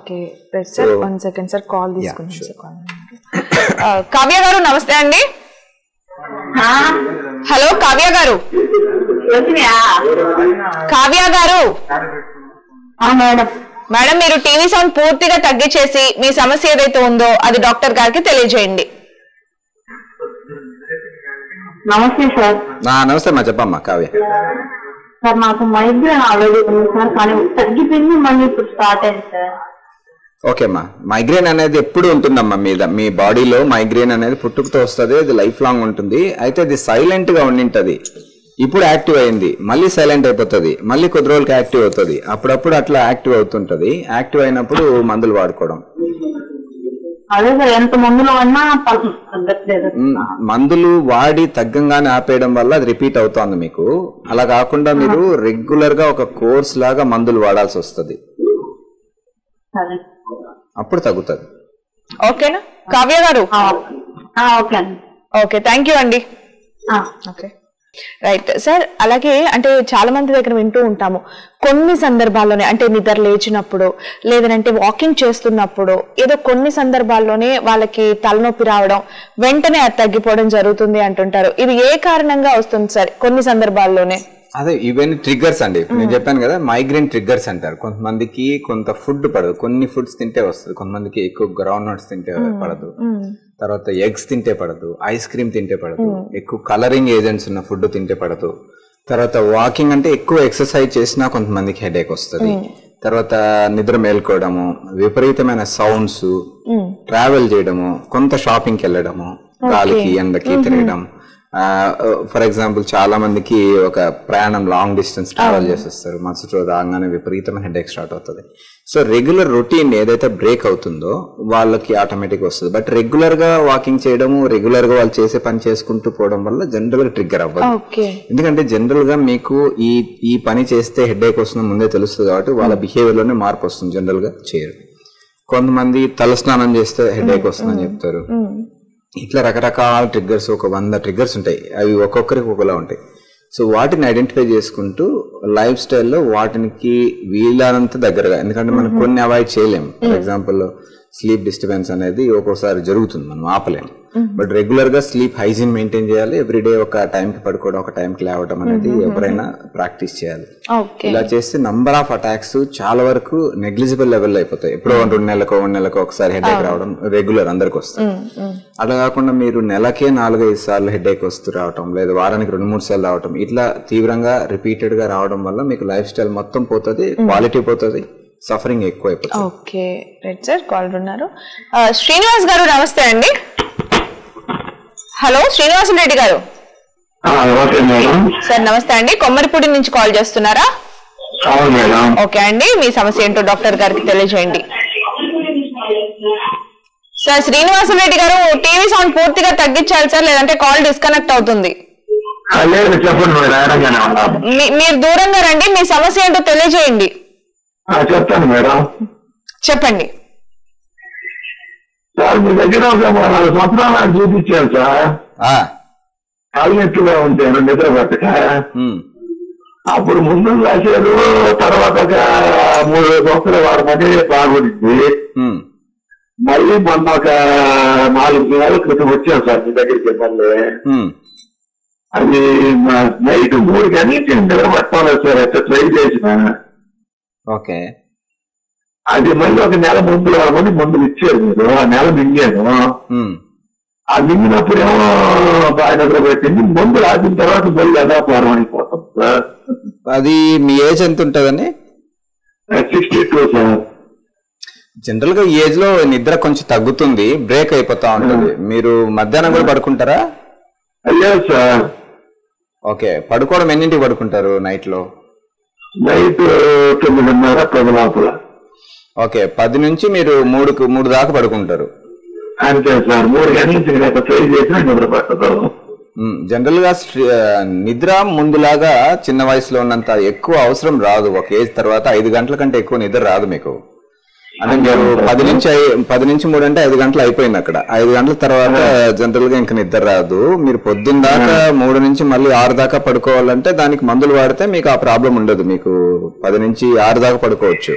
కావ్య గారు నమస్తే అండి. హలో కావ్య గారు. కావ్య గారు మేడం, మీరు టీవీ సౌండ్ పూర్తిగా తగ్గించేసి మీ సమస్య ఏదైతే ఉందో అది డాక్టర్ గారికి తెలియజేయండి. నమస్తే సార్. నమస్తే అమ్మా, చెప్పమ్మా కావ్య. సార్ నాకు మైగ్రేన్ ఆల్రెడీ ఉంది సార్, కానీ తగ్గిపోయింది, మళ్ళీ ఇప్పుడు స్టార్ట్ అయింది సార్. ఓకే అమ్మా, మైగ్రేన్ అనేది ఎప్పుడు ఉంటుందమ్మా మీ బాడీలో. మైగ్రేన్ అనేది పుట్టుకతో వస్తుంది, అది లైఫ్ లాంగ్ ఉంటుంది. అయితే అది సైలెంట్ గా ఉండింటది, ఇప్పుడు యాక్టివ్ అయింది, మళ్ళీ సైలెంట్ అయిపోతుంది, మళ్ళీ కొద్ది రోజులకి యాక్టివ్ అవుతుంది, అప్పుడప్పుడు అట్లా యాక్టివ్ అవుతుంటది. యాక్టివ్ అయినప్పుడు మందులు వాడుకోవడం. మందులు వాడి తగ్గంగానే ఆపేయడం వల్ల అది రిపీట్ అవుతుంది మీకు. అలా కాకుండా మీరు రెగ్యులర్ గా ఒక కోర్స్ లాగా మందులు వాడాల్సి వస్తుంది, అప్పుడు తగ్గుతుంది. ఓకేనా కావ్య గారు? ఓకే, థ్యాంక్ యూ అండి. Okay right sir. అలాగే అంటే చాలా మంది దగ్గర వింటూ ఉంటాము, కొన్ని సందర్భాల్లోనే అంటే నిద్ర లేచినప్పుడు లేదంటే వాకింగ్ చేస్తున్నప్పుడు ఏదో కొన్ని సందర్భాల్లోనే వాళ్ళకి తలనొప్పి రావడం, వెంటనే అది తగ్గిపోవడం జరుగుతుంది అంటుంటారు. ఇది ఏ కారణంగా వస్తుంది సార్? కొన్ని సందర్భాల్లోనే అదే ఇవన్నీ ట్రిగ్గర్స్ అండి. నేను చెప్పాను కదా, మైగ్రేన్ ట్రిగ్గర్స్ అంటారు. కొంతమందికి కొంత ఫుడ్ పడదు, కొన్ని ఫుడ్స్ తింటే వస్తుంది. కొంతమందికి ఎక్కువ గ్రౌండ్ నట్స్ తింటే పడదు, తర్వాత ఎగ్స్ తింటే పడదు, ఐస్ క్రీమ్ తింటే పడదు, ఎక్కువ కలరింగ్ ఏజెంట్స్ ఉన్న ఫుడ్ తింటే పడదు. తర్వాత వాకింగ్ అంటే ఎక్కువ ఎక్సర్సైజ్ చేసినా కొంతమందికి హెడేక్ వస్తుంది. తర్వాత నిద్ర మేల్కోవడము, విపరీతమైన సౌండ్స్, ట్రావెల్ చేయడము, కొంత షాపింగ్కి వెళ్ళడము, గాలికి ఎండకి తిరగడం. ఫర్ ఎగ్జాంపుల్ చాలా మందికి ఒక ప్రయాణం లాంగ్ డిస్టెన్స్ ట్రావెల్ చేసేస్తారు, మరుసటి రోజు రాగానే విపరీతమైన హెడేక్ స్టార్ట్ అవుతుంది. సో రెగ్యులర్ రొటీన్ ఏదైతే బ్రేక్ అవుతుందో వాళ్ళకి ఆటోమేటిక్ వస్తుంది. బట్ రెగ్యులర్ గా వాకింగ్ చేయడము, రెగ్యులర్ గా వాళ్ళు చేసే పని చేసుకుంటూ పోవడం వల్ల జనరల్ గా ట్రిగ్గర్ అవ్వదు. ఎందుకంటే జనరల్ గా మీకు ఈ పని చేస్తే హెడేక్ వస్తుంది ముందే తెలుస్తుంది కాబట్టి వాళ్ళ బిహేవియర్ లోనే మార్పు వస్తుంది, జనరల్ గా చేయరు. కొంతమంది తలస్నానం చేస్తే హెడేక్ వస్తుందని చెప్తారు. ఇట్లా రకరకాల ట్రిగ్గర్స్, ఒక 100 ట్రిగ్గర్స్ ఉంటాయి, అవి ఒక్కొక్కరికి ఒకలా ఉంటాయి. సో వాటిని ఐడెంటిఫై చేసుకుంటూ లైఫ్ స్టైల్లో వాటికి వీలైనంత దగ్గరగా, ఎందుకంటే మనం కొన్ని అవాయిడ్ చేయలేము. ఫర్ ఎగ్జాంపుల్ స్లీప్ డిస్టర్బెన్స్ అనేది ఒక్కోసారి జరుగుతుంది, మనం ఆపలేము. బట్ రెగ్యులర్ గా స్లీప్ హైజీన్ మెయింటైన్ చేయాలి. ఎవ్రీడే ఒక టైంకి పడుకోవడం, ఒక టైంకి లేవడం అనేది ఎవరైనా ప్రాక్టీస్ చేయాలి. ఇలా చేస్తే నంబర్ ఆఫ్ అటాక్స్ చాలా వరకు నెగ్లిజిబుల్ లెవెల్ అయిపోతాయి. ఎప్పుడో 2 నెలలకు ఒకసారి హెడేక్ రావడం రెగ్యులర్ అందరికి వస్తుంది. అలా కాకుండా మీరు నెలకే 4-5 సార్లు హెడేక్ వస్తూ రావటం, లేదా వారానికి 2-3 సార్లు రావటం, ఇట్లా తీవ్రంగా రిపీటెడ్ గా రావడం వల్ల మీకు లైఫ్ స్టైల్ మొత్తం పోతుంది, క్వాలిటీ పోతుంది, సఫరింగ్ ఎక్కువ అయిపోతుంది. ఓకే రైట్ సార్, కాల్ ఉన్నారు. శ్రీనివాస్ గారు నమస్తే అండి. హలో శ్రీనివాస్ రెడ్డి గారు. సార్ నమస్తే అండి, కొమ్మరిపూడి నుంచి కాల్ చేస్తున్నారా? ఓకే అండి, మీ సమస్య ఏంటో డాక్టర్ గారికి తెలియజేయండి. సార్ శ్రీనివాసరెడ్డి గారు టీవీ సౌండ్ పూర్తిగా తగ్గించాలి సార్, లేదంటే కాల్ డిస్కనెక్ట్ అవుతుంది. లేదు చెప్పండి మేడం. మీరు దూరంగా రండి, మీ సమస్య ఏంటో తెలియజేయండి. చెప్తాను మేడం. చెప్పండి సార్. మీ దగ్గర ఒక 4 సంవత్సరాలు చూపించాను సార్. కాలినెట్టుగా ఉంటాను నిద్ర పట్టక. అప్పుడు ముందు రాశారు, తర్వాత ఒక 3 సంవత్సరాలు వాడమని బాగుంది. మళ్ళీ మొన్న ఒక 4 నెలల క్రితం వచ్చాను సార్ మీ దగ్గరికి. మళ్ళీ అది నైట్ 3 గంటలకి నిద్ర పట్టాలి సార్. అట్లా ట్రై చేసిన. ఓకే. అది మళ్ళీ ఒక నెల ముందు వాడమని మందులు ఇచ్చారు మీరు. ఆ నెల మింగాను. ఆ మింగినప్పుడేమో బాగా నిద్ర పెట్టింది. మందులు ఆపిన తర్వాత మళ్ళీ అదా ప్రారంభమైపోతాం సార్. అది మీ ఏజ్ ఎంత ఉంటుందని? 62 సార్. జనరల్ గా ఈ ఏజ్ లో నిద్ర కొంచెం తగ్గుతుంది, బ్రేక్ అయిపోతా ఉంటుంది. మీరు మధ్యాహ్నం కూడా పడుకుంటారా? లేదు సార్. ఓకే. పడుకోవడం ఎన్నింటికి పడుకుంటారు నైట్ లో? నైట్ 9:30 10 లోపల. ఓకే. 10 నుంచి మీరు 3 దాకా పడుకుంటారు. అంతే సార్. 3 గంటల నుంచి ట్రై చేసినా నిద్ర పట్టదు. జనరల్ గా నిద్ర ముందులాగా చిన్న వయసులో ఉన్నంత ఎక్కువ అవసరం రాదు. ఒక ఏజ్ తర్వాత 5 గంటల కంటే ఎక్కువ నిద్ర రాదు మీకు. అంటే మీరు 10 నుంచి 3 అంటే 5 గంటలు అయిపోయింది అక్కడ. 5 గంటల తర్వాత జనరల్ గా ఇంకా నిద్ర రాదు. మీరు పొద్దున్న దాకా 3 నుంచి మళ్ళీ 6 దాకా పడుకోవాలంటే దానికి మందులు వాడితే మీకు ఆ ప్రాబ్లం ఉండదు. మీకు 10 నుంచి 6 దాకా పడుకోవచ్చు.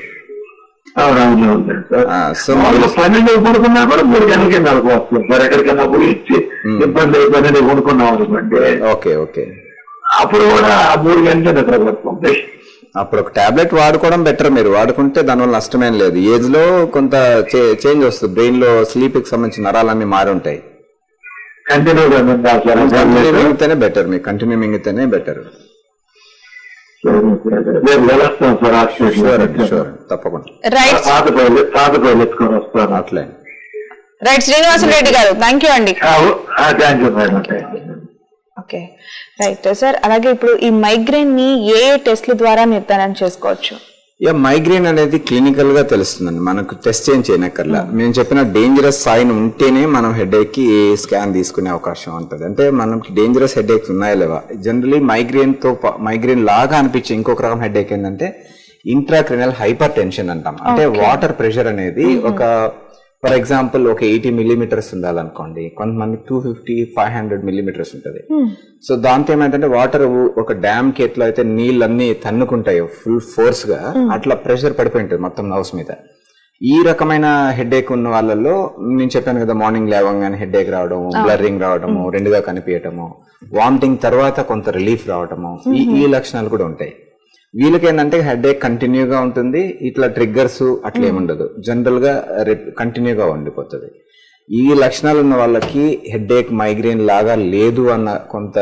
సో 12 పడుకున్నా కూడా 3 గంటలకి నడుకోవచ్చు సార్. ఎక్కడికైనా పోయి ఇచ్చి ఇబ్బంది అయిపోయింది కొనుక్కున్నాం అనుకోండి. Okay okay. అప్పుడు కూడా 3 గంటలు నిద్ర పడుతుంది. అప్పుడు ఒక టాబ్లెట్ వాడుకోవడం బెటర్. మీరు వాడుకుంటే దానివల్ల నష్టమేం లేదు. ఏజ్ లో కొంత చేంజ్ వస్తుంది. బ్రెయిన్ లో స్లీప్ కి సంబంధించిన నరాలన్నీ మారి ఉంటాయి. కంటిన్యూ మింగితేనే బెటర్. మీకు కంటిన్యూ మింగితేనే బెటర్. తప్పకుండా. అట్లే. రైట్ శ్రీనివాసరెడ్డి గారు, థ్యాంక్ యూ అండి. Okay right sir. అలాగే ఇప్పుడు ఈ మైగ్రేన్ ని ఏ టెస్ట్ల ద్వారా నిర్ధారణ చేసుకోవచ్చు? మైగ్రేన్ అనేది క్లినికల్ గా తెలుస్తుందండి. మనకు టెస్ట్ ఏం చేయనక్కర్లా. మేము చెప్పిన డేంజరస్ సైన్ ఉంటేనే మనం హెడేక్ కి స్కాన్ తీసుకునే అవకాశం ఉంటుంది. అంటే మనకి డేంజరస్ హెడేక్స్ ఉన్నాయా లేవా? జనరలీ మైగ్రేన్ లాగా అనిపించే ఇంకొక రకం హెడేక్ ఏంటంటే ఇంట్రాక్రినల్ హైపర్ టెన్షన్ అంటాం. అంటే వాటర్ ప్రెషర్ అనేది ఒక ఫర్ ఎగ్జాంపుల్ ఒక 80 మిల్లీమీటర్స్ ఉండాలనుకోండి, కొంతమంది 250-500 మిల్లీమీటర్స్ ఉంటుంది. సో దాంతో ఏమైందంటే వాటర్ ఒక డ్యామ్ కి ఎట్లా అయితే నీళ్ళన్నీ తన్నుకుంటాయో ఫుల్ ఫోర్స్ గా, అట్లా ప్రెషర్ పడిపోయి ఉంటుంది మొత్తం నర్వ్స్ మీద. ఈ రకమైన హెడేక్ ఉన్న వాళ్ళలో నేను చెప్పాను కదా, మార్నింగ్ లేవగానే హెడేక్ రావడం, బ్లర్రింగ్ రావడము, 2గా కనిపించటము, వామిటింగ్ తర్వాత కొంత రిలీఫ్ రావటము, ఈ లక్షణాలు కూడా ఉంటాయి. వీళ్ళకి ఏంటంటే హెడేక్ కంటిన్యూగా ఉంటుంది. ఇట్లా ట్రిగ్గర్స్ అట్లా ఏముండదు. జనరల్ గా కంటిన్యూగా ఉండిపోతుంది. ఈ లక్షణాలు ఉన్న వాళ్ళకి హెడేక్ మైగ్రేన్ లాగా లేదు అన్న కొంత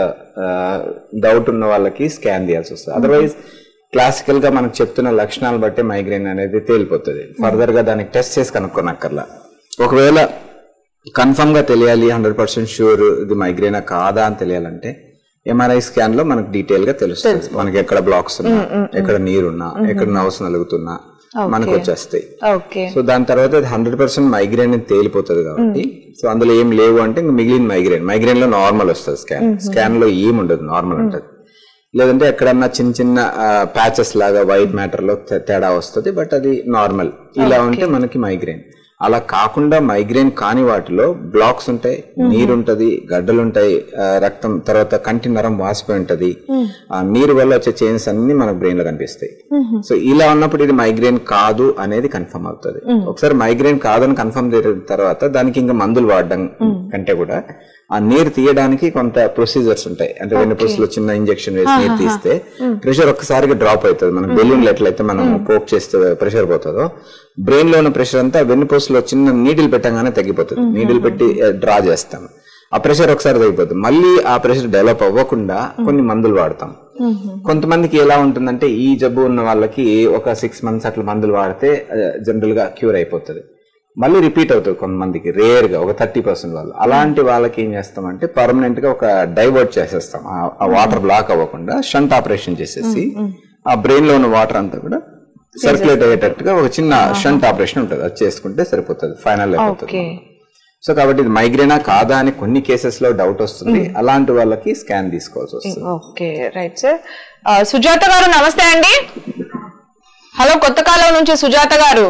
డౌట్ ఉన్న వాళ్ళకి స్కాన్ తీయాల్సి వస్తుంది. అదర్వైజ్ క్లాసికల్ గా మనకు చెప్తున్న లక్షణాలు బట్టే మైగ్రేన్ అనేది తేలిపోతుంది. ఫర్దర్ గా దానికి టెస్ట్ చేసి కనుక్కోనక్కర్లా. ఒకవేళ కన్ఫర్మ్ గా తెలియాలి, 100% షూర్ ఇది మైగ్రేనా కాదా అని తెలియాలంటే ఎంఆర్ఐ స్కాన్ లో మనకు డీటెయిల్ గా తెలుస్తుంది. మనకి ఎక్కడ బ్లాక్స్ ఉన్నా, ఎక్కడ నీరున్నా, ఎక్కడ నర్వ్స్ నలుగుతున్నా మనకు వచ్చేస్తాయి. సో దాని తర్వాత 100% మైగ్రేన్ తేలిపోతుంది కాబట్టి, సో అందులో ఏం లేవు అంటే ఇంకా మిగిలిన మైగ్రేన్ లో నార్మల్ వస్తుంది. స్కాన్ లో ఏమి ఉండదు, నార్మల్ ఉంటుంది. లేదంటే ఎక్కడన్నా చిన్న చిన్న ప్యాచెస్ లాగా వైట్ మ్యాటర్ లో తేడా వస్తుంది, బట్ అది నార్మల్. ఇలా ఉంటే మనకి మైగ్రేన్. అలా కాకుండా మైగ్రేన్ కాని వాటిలో బ్లాక్స్ ఉంటాయి, నీరుంటది, గడ్డలుంటాయి, రక్తం, తర్వాత కంటి నరం వాసిపోయి ఉంటది. ఆ నీరు వల్ల వచ్చే చేంజెస్ అన్ని మన బ్రెయిన్ లో కనిపిస్తాయి. సో ఇలా ఉన్నప్పుడు ఇది మైగ్రేన్ కాదు అనేది కన్ఫర్మ్ అవుతుంది. ఒకసారి మైగ్రేన్ కాదని కన్ఫర్మ్ చేసిన తర్వాత దానికి ఇంకా మందులు వాడడం కంటే కూడా ఆ నీరు తీయడానికి కొంత ప్రొసీజర్స్ ఉంటాయి. అంటే వెన్నుపూసలో చిన్న ఇంజెక్షన్ వేసి నీరు తీస్తే ప్రెషర్ ఒక్కసారిగా డ్రాప్ అవుతుంది. మనం బెలూన్లు ఎట్లయితే మనం పోక్ చేస్తే ప్రెషర్ పోతుందో, బ్రెయిన్ లో ఉన్న ప్రెషర్ అంతా వెన్నుపూసలో చిన్న నీడిల్ పెట్టగానే తగ్గిపోతుంది. నీడిల్ పెట్టి డ్రా చేస్తాం, ఆ ప్రెషర్ ఒకసారి తగ్గిపోతుంది. మళ్ళీ ఆ ప్రెషర్ డెవలప్ అవ్వకుండా కొన్ని మందులు వాడతాం. కొంతమందికి ఎలా ఉంటుందంటే ఈ జబ్బు ఉన్న వాళ్ళకి ఒక 6 months అట్లా మందులు వాడితే జనరల్ గా క్యూర్ అయిపోతుంది. మళ్ళీ రిపీట్ అవుతుంది కొంతమందికి, రేర్ గా ఒక 30% వాళ్ళు. అలాంటి వాళ్ళకి ఏం చేస్తామంటే పర్మనెంట్ గా ఒక డైవర్ట్ చేసేస్తాం. ఆ వాటర్ బ్లాక్ అవ్వకుండా షంట్ ఆపరేషన్ చేసేసి ఆ బ్రెయిన్ లో ఉన్న వాటర్ అంతా కూడా సర్క్యులేట్ అయ్యేటట్టుగా ఒక చిన్న షంట్ ఆపరేషన్ ఉంటుంది, అది చేసుకుంటే సరిపోతుంది, ఫైనల్ అయిపోతుంది. సో కాబట్టి ఇది మైగ్రేనా కాదా అని కొన్ని కేసెస్ లో డౌట్ వస్తుంది. అలాంటి వాళ్ళకి స్కాన్ తీసుకోవాల్సి వస్తుంది. Okay right sir. సుజాత గారు నమస్తే అండి. హలో, కొత్త కాలం నుంచి సుజాత గారు.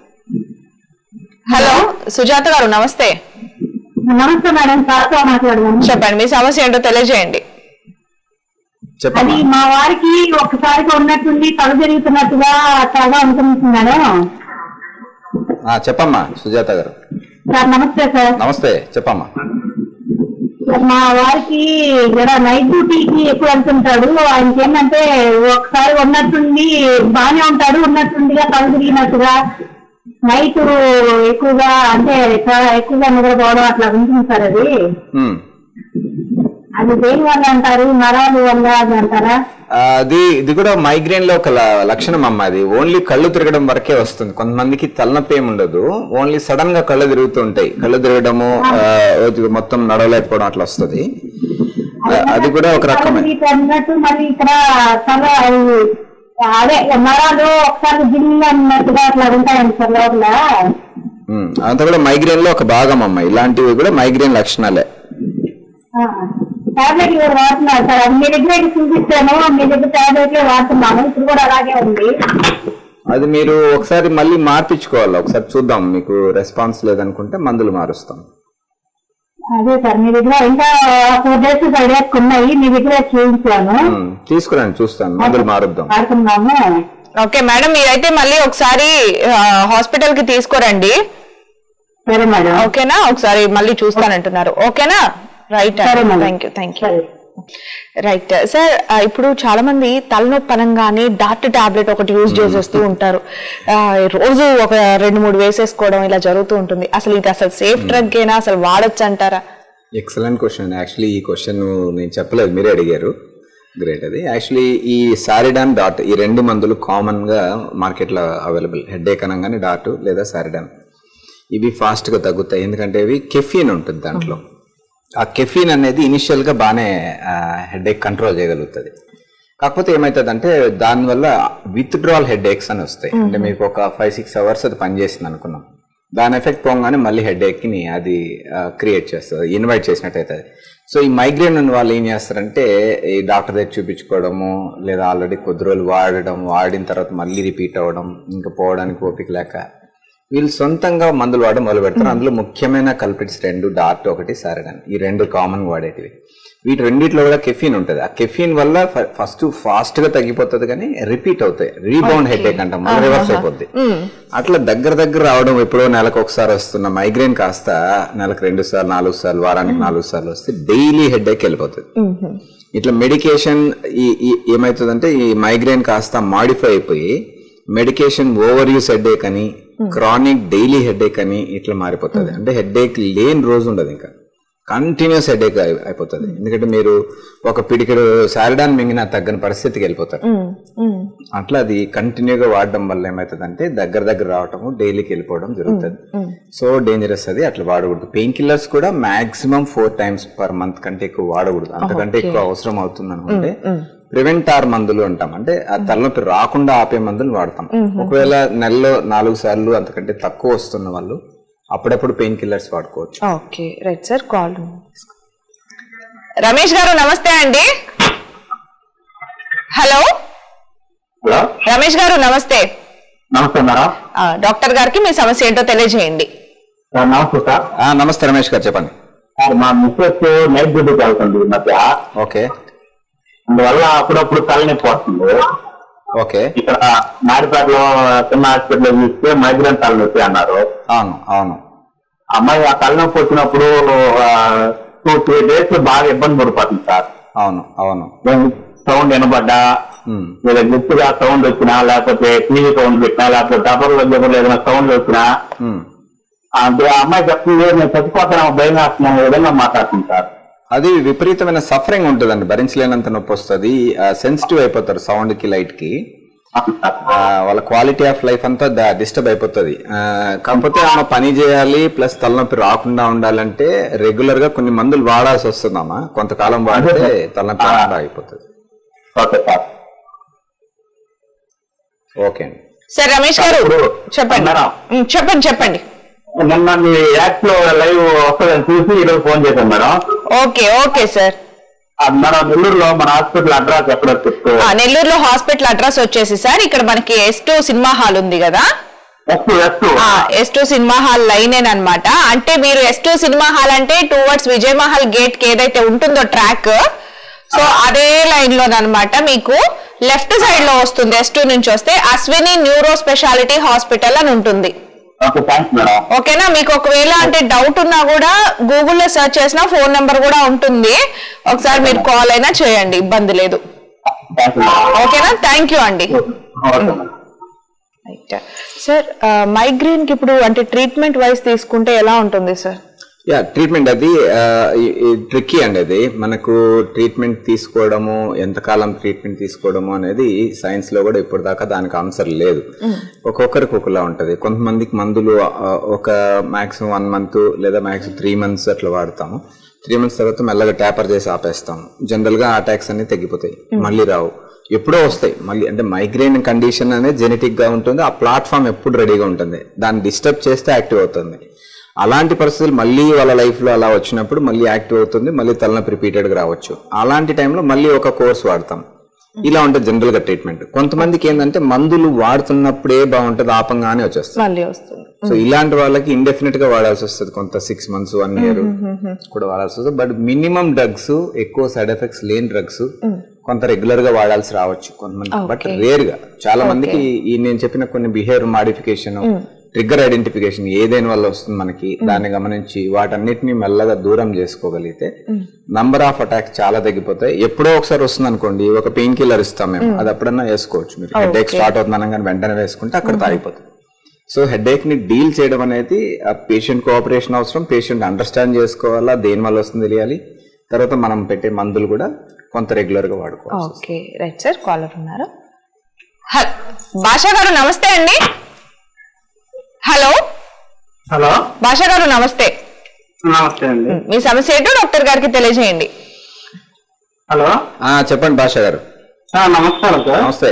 హలో సుజాత గారు నమస్తే. నమస్తే మేడం, చెప్పండి మీ సమస్య ఏంటో తెలియజేయండి. అది మా వారికి ఒకసారిగా ఉన్నట్టుండి కళ్ళు తిరుగుతున్నట్టుగా చాలా ఉంటుంది మేడం. చెప్పమ్మా సుజాత గారు. సార్ నమస్తే సార్. నమస్తే, చెప్పమ్మా. మా వారికి నైట్ డ్యూటీకి ఎక్కువ వెళ్తుంటాడు. ఆయనకి ఏంటంటే ఒకసారి ఉన్నట్టుండి బాగానే ఉంటాడు, ఉన్నట్టుండిగా కళ్ళు తిరిగినట్టుగా నైట్ ఎక్కువగా అంటే చాలా ఎక్కువగా నిద్రపోవడం అట్లా ఉంటుంది సార్. అది దేని వల్ల అంటారు? నరాలు వల్ల అది అంటారా? ఇది కూడా మైగ్రేన్ లో ఒక లక్షణం అమ్మా. అది ఓన్లీ కళ్ళు తిరగడం వరకే వస్తుంది. కొంతమందికి తలనొప్పి ఏమి ఉండదు, ఓన్లీ సడన్ గా కళ్ళు తిరుగుతూ ఉంటాయి. కళ్ళు తిరగడము, మొత్తం నడవలేకపోవడం అట్లా వస్తుంది. అది కూడా ఒక రకమైన మరి ఇక్కడ చాలా అదే నరాలు ఒకసారి జిల్లా అన్నట్టుగా అట్లా ఉంటాయండి సార్ లోపల. అంతా కూడా మైగ్రేన్ లో ఒక భాగం అమ్మ. ఇలాంటివి కూడా మైగ్రేన్ లక్షణాలే. టాబ్లెట్లు కూడా వాడుతున్నారు సార్. అది మీ దగ్గర చూపిస్తాను, మీ దగ్గర టాబ్లెట్లే వాడుతున్నాను. ఇప్పుడు కూడా అలాగే ఉంది. అది మీరు ఒకసారి మళ్ళీ మార్పించుకోవాలి. ఒకసారి చూద్దాం, మీకు రెస్పాన్స్ లేదనుకుంటే మందులు మారుస్తాం. అదే సార్, మీ దగ్గర ఇంకా 4 days 5 days ఉన్నాయి, మీ దగ్గర చూపించాను. తీసుకురండి, చూస్తాను, మందులు మారుద్దాం. వాడుతున్నాము. ఓకే మేడం, మీరైతే మళ్ళీ ఒకసారి హాస్పిటల్ కి తీసుకురండి. సరే మేడం. ఓకేనా? ఒకసారి మళ్ళీ చూస్తానంటున్నారు. ఓకేనా? Right, thank you. Right sir, ఇప్పుడు చాలా మంది తలనొప్పి అనగానే డార్ట్ టాబ్లెట్ ఒకటి యూజ్ చేసేస్తూ ఉంటారు. రోజు ఒక 2-3 వేసేసుకోవడం ఇలా జరుగుతూ ఉంటుంది. అసలు ఇది అసలు సేఫ్ డ్రగ్ ఏనా? అసలు వాడచ్చు అంటారా? Excellent question. యాక్చువల్లీ ఈ క్వశ్చన్ నేను చెప్పలేదు, మీరే అడిగారు. గ్రేట్. అది యాక్చువల్లీ ఈ సారిడాన్ డాట్, ఈ 2 మందులు కామన్ గా మార్కెట్ లో అవైలబుల్. హెడేక్ అనగానే డాట్ లేదా సారిడాన్. ఇవి ఫాస్ట్ గా తగ్గుతాయి, ఎందుకంటే ఇవి కెఫీన్ ఉంటుంది దాంట్లో. ఆ కెఫీన్ అనేది ఇనిషియల్ గా బాగానే హెడేక్ కంట్రోల్ చేయగలుగుతుంది. కాకపోతే ఏమవుతుందంటే దానివల్ల విత్డ్రాల్ హెడేక్స్ అని వస్తాయి. అంటే మీకు ఒక 5-6 hours అది పనిచేస్తుంది అనుకున్నాం, దాని ఎఫెక్ట్ పోగానే మళ్ళీ హెడేక్ ని అది క్రియేట్ చేస్తుంది, ఇన్వైట్ చేసినట్టు అవుతుంది. సో ఈ మైగ్రేన్ ఉన్న వాళ్ళు ఏం చేస్తారంటే ఈ డాక్టర్ దగ్గర చూపించుకోవడము, లేదా ఆల్రెడీ కొద్ది రోజులు వాడిన తర్వాత మళ్ళీ రిపీట్ అవ్వడం, ఇంకా పోవడానికి ఓపిక లేక వీళ్ళు సొంతంగా మందులు వాడడం మొదలు పెడతారు. అందులో ముఖ్యమైన కల్పిట్స్ 2, డార్ట్ ఒకటి, సారిడాన్. ఈ 2 కామన్ వాడేటివి. వీటి రెండిట్లో కూడా కెఫీన్ ఉంటుంది. ఆ కెఫీన్ వల్ల ఫస్ట్ ఫాస్ట్ గా తగ్గిపోతుంది, కానీ రిపీట్ అవుతాయి. రీబౌండ్ హెడేక్ అంటాం, రివర్స్ అయిపోద్ది. అట్లా దగ్గర రావడం, ఎప్పుడో నెలకు ఒకసారి వస్తున్న మైగ్రేన్ కాస్త నెలకు 2 సార్లు 4 సార్లు, వారానికి 4 సార్లు వస్తే డైలీ హెడేక్ వెళ్ళిపోతుంది. ఇట్లా మెడికేషన్ ఏమవుతుందంటే ఈ మైగ్రేన్ కాస్త మాడిఫై అయిపోయి మెడికేషన్ ఓవర్ యూస్ హెడేక్ అని, క్రానిక్ డైలీ హెడేక్ అని ఇట్లా మారిపోతుంది. అంటే హెడేక్ లేని రోజు ఉండదు, ఇంకా కంటిన్యూస్ హెడేక్ అయిపోతుంది. ఎందుకంటే మీరు ఒక పిడికెడు సారిడాన్ మింగినా తగ్గని పరిస్థితికి వెళ్ళిపోతారు. అట్లా అది కంటిన్యూగా వాడడం వల్ల ఏమవుతుందంటే దగ్గర రావటము, డైలీకి వెళ్ళిపోవడం జరుగుతుంది. సో డేంజరస్ అది, అట్లా వాడకూడదు. పెయిన్ కిల్లర్స్ కూడా మాక్సిమం 4 times per month కంటే ఎక్కువ వాడకూడదు. అంతకంటే ఎక్కువ అవసరం అవుతుంది అనుకుంటే ప్రివెంటార్ మందులు అంటాం, అంటే ఆ తలనొప్పి రాకుండా ఆపే మందులు వాడతాం. ఒకవేళ నెలలో 4 సార్లు అంతకంటే తక్కువ వస్తున్న వాళ్ళు అప్పుడప్పుడు పెయిన్ కిల్లర్స్ వాడుకోవచ్చు. Okay right sir. Call Ramesh గారు నమస్తే అండి. హలో రమేష్ గారు నమస్తే. నమస్తే మేడం. డాక్టర్ గారికి మీ సమస్య ఏంటో తెలియజేయండి. నమస్తే సార్. నమస్తే రమేష్ గారు, చెప్పండి. మా మిస్సెస్ నైట్ డ్యూటీకి వెళ్తుంది ఈ మధ్య. ఓకే. అందువల్ల అప్పుడప్పుడు తలనొప్పి వస్తుంది. ఓకే. ఇక్కడ నాడిపేటలో చిన్న హాస్పిటల్ చూస్తే మైగ్రేన్ తలనొప్పి అన్నారు. అవును. అమ్మాయి ఆ తలనొప్పి వచ్చినప్పుడు 2-3 days బాగా ఇబ్బంది పడిపోతుంది సార్. అవును. సౌండ్ వినబడ్డా, లేదా గుర్తుగా సౌండ్ వచ్చినా, లేకపోతే టీవీ సౌండ్ పెట్టినా, లేకపోతే డబ్బులు ఏదైనా సౌండ్ వచ్చినా అంటే ఆ అమ్మాయి చెప్తుంది నేను చచ్చిపోతాను, భయం వేస్తున్నాను, విధంగా మాట్లాడుతుంది సార్. అది విపరీతమైన సఫరింగ్ ఉంటుందండి, భరించలేనంత నొప్పి వస్తుంది. సెన్సిటివ్ అయిపోతారు సౌండ్ కి, లైట్ కి. వాళ్ళ క్వాలిటీ ఆఫ్ లైఫ్ అంతా డిస్టర్బ్ అయిపోతుంది. కాకపోతే ఆమె పని చేయాలి, ప్లస్ తలనొప్పి రాకుండా ఉండాలంటే రెగ్యులర్ గా కొన్ని మందులు వాడాల్సి వస్తుందమ్మా. కొంతకాలం వాడితే తలనొప్పి రాకుండా అయిపోతుంది. ఓకే అండి. సార్ రమేష్ గారు చెప్పండి. నిన్న మీ యాప్ లో లైవ్ వస్తుందని చూసి ఈరోజు ఫోన్ చేశాను మేడం. Okay sir. మన నెల్లూరులో మన హాస్పిటల్ అడ్రస్ ఎక్కడ చెప్తూ? నెల్లూరులో హాస్పిటల్ అడ్రస్ వచ్చేసి సార్ ఇక్కడ మనకి S2 సినిమా హాల్ ఉంది కదా, S2 సినిమా హాల్ లైన్ అనమాట. అంటే మీరు S2 సినిమా హాల్ అంటే టువర్డ్స్ విజయ్ మహల్ గేట్ కి ఏదైతే ఉంటుందో ట్రాక్, సో అదే లైన్ లోనమాట మీకు లెఫ్ట్ సైడ్ లో వస్తుంది. S2 నుంచి వస్తే అశ్విని న్యూరో స్పెషాలిటీ హాస్పిటల్ అని ఉంటుంది. ఓకేనా? మీకు ఒకవేళ అంటే డౌట్ ఉన్నా కూడా గూగుల్లో సెర్చ్ చేసిన ఫోన్ నెంబర్ కూడా ఉంటుంది, ఒకసారి మీరు కాల్ అయినా చేయండి, ఇబ్బంది లేదు. ఓకేనా? థ్యాంక్ యూ అండి. సార్ మైగ్రేన్ కి ఇప్పుడు అంటే ట్రీట్మెంట్ వైజ్ తీసుకుంటే ఎలా ఉంటుంది సార్? ట్రీట్మెంట్ అది ట్రిక్కీ అండి. అది మనకు ట్రీట్మెంట్ తీసుకోవడము, ఎంతకాలం ట్రీట్మెంట్ తీసుకోవడము అనేది సైన్స్ లో కూడా ఇప్పుడు దాకా దానికి ఆన్సర్ లేదు. ఒక్కొక్కరికి ఒకలా ఉంటది. కొంతమందికి మందులు ఒక మాక్సిమం 1 month లేదా మాక్సిమం 3 months అట్లా వాడతాము. 3 months తర్వాత మెల్లగా ట్యాపర్ చేసి ఆపేస్తాము. జనరల్ గా అటాక్స్ అన్ని తగ్గిపోతాయి, మళ్ళీ రావు, ఎప్పుడో వస్తాయి మళ్ళీ. అంటే మైగ్రేన్ కండిషన్ అనేది జెనెటిక్ గా ఉంటుంది, ఆ ప్లాట్ఫామ్ ఎప్పుడు రెడీగా ఉంటుంది, దాన్ని డిస్టర్బ్ చేస్తే యాక్టివ్ అవుతుంది. అలాంటి పరిస్థితులు మళ్ళీ వాళ్ళ లైఫ్ లో అలా వచ్చినప్పుడు మళ్ళీ యాక్టివ్ అవుతుంది, మళ్ళీ తలనొప్పి రిపీటెడ్ గా రావచ్చు. అలాంటి టైంలో మళ్ళీ ఒక కోర్స్ వాడతాం. ఇలా ఉంటుంది జనరల్ గా ట్రీట్మెంట్. కొంతమందికి ఏంటంటే మందులు వాడుతున్నప్పుడే బాగుంటుంది, ఆపంగానే వచ్చేస్తుంది. సో ఇలాంటి వాళ్ళకి ఇండెఫినెట్ గా వాడాల్సి వస్తుంది, కొంత 6 months 1 year కూడా వాడాల్సి వస్తుంది. బట్ మినిమం డ్రగ్స్, ఎక్కువ సైడ్ ఎఫెక్ట్స్ లేని డ్రగ్స్ కొంత రెగ్యులర్ గా వాడాల్సి రావచ్చు కొంతమంది, బట్ రేర్ గా. చాలా మందికి ఈ నేను చెప్పిన కొన్ని బిహేవియర్ మాడిఫికేషన్, ట్రిగ్గర్ ఐడెంటిఫికేషన్ ఏదైనా వల్ల వస్తుంది మనకి, దాన్ని గమనించి వాటన్నిటిని మెల్లగా దూరం చేసుకోగలిగితే నంబర్ ఆఫ్ అటాక్స్ చాలా తగ్గిపోతాయి. ఎప్పుడో ఒకసారి వస్తుంది అనుకోండి, ఒక పెయిన్ కిల్లర్ ఇస్తాం మేము, అది ఎప్పుడన్నా వేసుకోవచ్చు. మీరు హెడేక్ స్టార్ట్ అవుతుందనగా కానీ వెంటనే వేసుకుంటే అక్కడ తాగిపోతుంది. సో హెడేక్ ని డీల్ చేయడం అనేది ఆ పేషెంట్ కోఆపరేషన్ అవసరం, పేషెంట్ అండర్స్టాండ్ చేసుకోవాలా, దేని వల్ల వస్తుంది తెలియాలి. తర్వాత మనం పెట్టే మందులు కూడా కొంత రెగ్యులర్ గా వాడుకోవాలి. Okay right sir. కాలర్ ఉన్నారు. భాషా గారు నమస్తే అండి. హలో భాషా గారు నమస్తే. నమస్తే అండి. మీ సమస్య ఏంటో డాక్టర్ గారికి తెలియజేయండి. హలో చెప్పండి భాషా గారు. నమస్కారం సార్. నమస్తే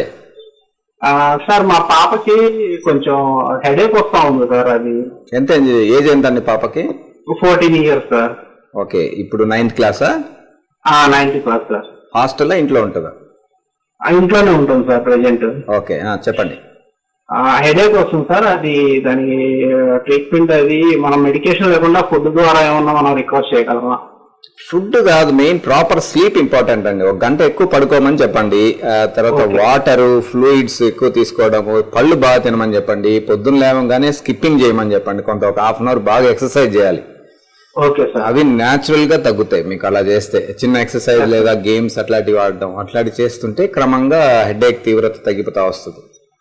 సార్, మా పాపకి కొంచెం హెడేక్ వస్తా ఉంది సార్. అది ఎంత ఏజ్ ఎంత అండి పాపకి? 14 years సార్. ఓకే, ఇప్పుడు 9th క్లాసా? 9th class sir. హాస్టల్లో ఇంట్లో ఉంటుందా? ఇంట్లోనే ఉంటుంది సార్ ప్రెజెంట్. ఓకే చెప్పండి. హెడేక్ వస్తుంది సార్. అది దానికి ట్రీట్మెంట్ అది మనం మెడికేషన్ లేకుండా ఫుడ్ ద్వారా ఏమన్నా మనం రికవర్ చేయగలమా? ఫుడ్ కాదు మెయిన్, ప్రాపర్ స్లీప్ ఇంపార్టెంట్ అండి. 1 గంట ఎక్కువ పడుకోమని చెప్పండి. తర్వాత వాటర్ ఫ్లూయిడ్స్ ఎక్కువ తీసుకోవడము, పళ్ళు బాగా తినమని చెప్పండి. పొద్దున్న లేవగానే స్కిప్పింగ్ చేయమని చెప్పండి. కొంత ఒక 1/2 hour బాగా ఎక్సర్సైజ్ చేయాలి. Okay sir. అవి న్యాచురల్ గా తగ్గుతాయి మీకు అలా చేస్తే. చిన్న ఎక్సర్సైజ్ లేదా గేమ్స్ అట్లాంటివి ఆడడం, అట్లాంటివి చేస్తుంటే క్రమంగా హెడేక్ తీవ్రత తగ్గిపోతా వస్తుంది.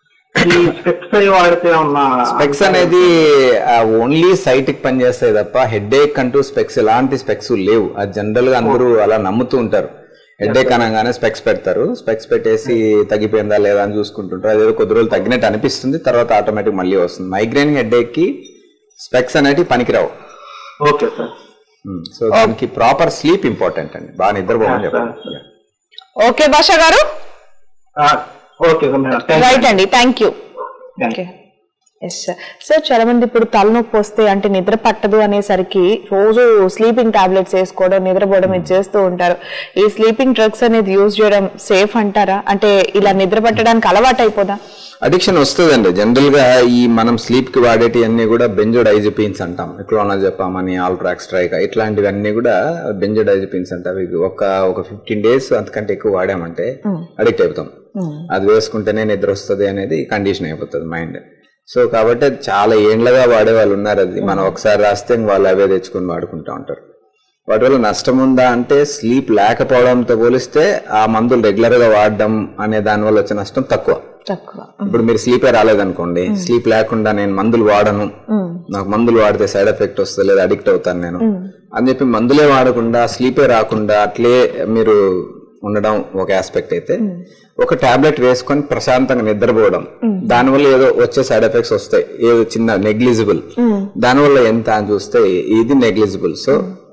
స్పెక్స్ అనేది ఓన్లీ సైట్ కి పనిచేస్తాయి తప్ప హెడేక్ అంటూ స్పెక్స్ ఎలాంటి స్పెక్స్ లేవు. అది జనరల్ గా అందరూ అలా నమ్ముతూ ఉంటారు. హెడేక్ అనగానే స్పెక్స్ పెడతారు, స్పెక్స్ పెట్టేసి తగ్గిపోయిందా లేదా అని చూసుకుంటుంటారు. అదేదో కొద్ది రోజులు తగ్గినట్టు అనిపిస్తుంది, తర్వాత ఆటోమేటిక్ మళ్ళీ వస్తుంది. మైగ్రేన్ హెడేక్ కి స్పెక్స్ అనేవి పనికిరావు. Okay sir. సో దానికి ప్రాపర్ స్లీప్ ఇంపార్టెంట్ అండి, బాగా నిద్రపోమని చెప్పండి. ఓకే భాషా గారు. రైట్ అండి, థ్యాంక్ యూ. సార్ చాలా మంది ఇప్పుడు తలనొప్పి వస్తే అంటే నిద్ర పట్టదు అనేసరికి రోజు స్లీపింగ్ టాబ్లెట్స్ వేసుకోవడం, నిద్రపోవడం ఇది చేస్తూ ఉంటారు. ఈ స్లీపింగ్ డ్రగ్స్ అనేది యూజ్ చేయడం సేఫ్ అంటారా? అంటే ఇలా నిద్ర పట్టడానికి అలవాటు అయిపోదా? అడిక్షన్ వస్తుందండి. జనరల్ గా ఈ మనం స్లీప్ కి వాడేటి అన్ని కూడా బెంజోడైజెపిన్స్ అంటాం. క్లోనాజెపామ్ అని, ఆల్ట్రాక్స్ట్రైక్ ఇట్లాంటివి అన్ని కూడా బెంజోడైజెపిన్స్ అంటాం. ఒక 15 days అంతకంటే ఎక్కువ వాడామంటే అడిక్ట్ అయిపోతాం. అది వేసుకుంటేనే నిద్ర వస్తుంది అనేది కండిషన్ అయిపోతుంది మైండ్. సో కాబట్టి చాలా ఏండ్లగా వాడే వాళ్ళు ఉన్నారు. అది మనం ఒకసారి రాస్తే వాళ్ళు అవే తెచ్చుకొని వాడుకుంటూ ఉంటారు. వాటి వల్ల నష్టం ఉందా అంటే స్లీప్ లేకపోవడంతో పోలిస్తే ఆ మందులు రెగ్యులర్ గా వాడడం అనే దాని వల్ల వచ్చే నష్టం తక్కువ. ఇప్పుడు మీరు స్లీపే రాలేదనుకోండి, స్లీప్ లేకుండా నేను మందులు వాడను, నాకు మందులు వాడితే సైడ్ ఎఫెక్ట్ వస్తుంది లేదా అడిక్ట్ అవుతాను నేను అని చెప్పి మందులే వాడకుండా స్లీపే రాకుండా అట్లే మీరు ఉండడం ఒక ఆస్పెక్ట్ అయితే, ఒక టాబ్లెట్ వేసుకొని ప్రశాంతంగా నిద్రపోవడం, దానివల్ల ఏదో వచ్చే సైడ్ ఎఫెక్ట్స్ వస్తాయి, ఏదో చిన్న నెగ్లిజిబుల్, దానివల్ల ఎంత అని చూస్తే ఇది నెగ్లిజిబుల్. సో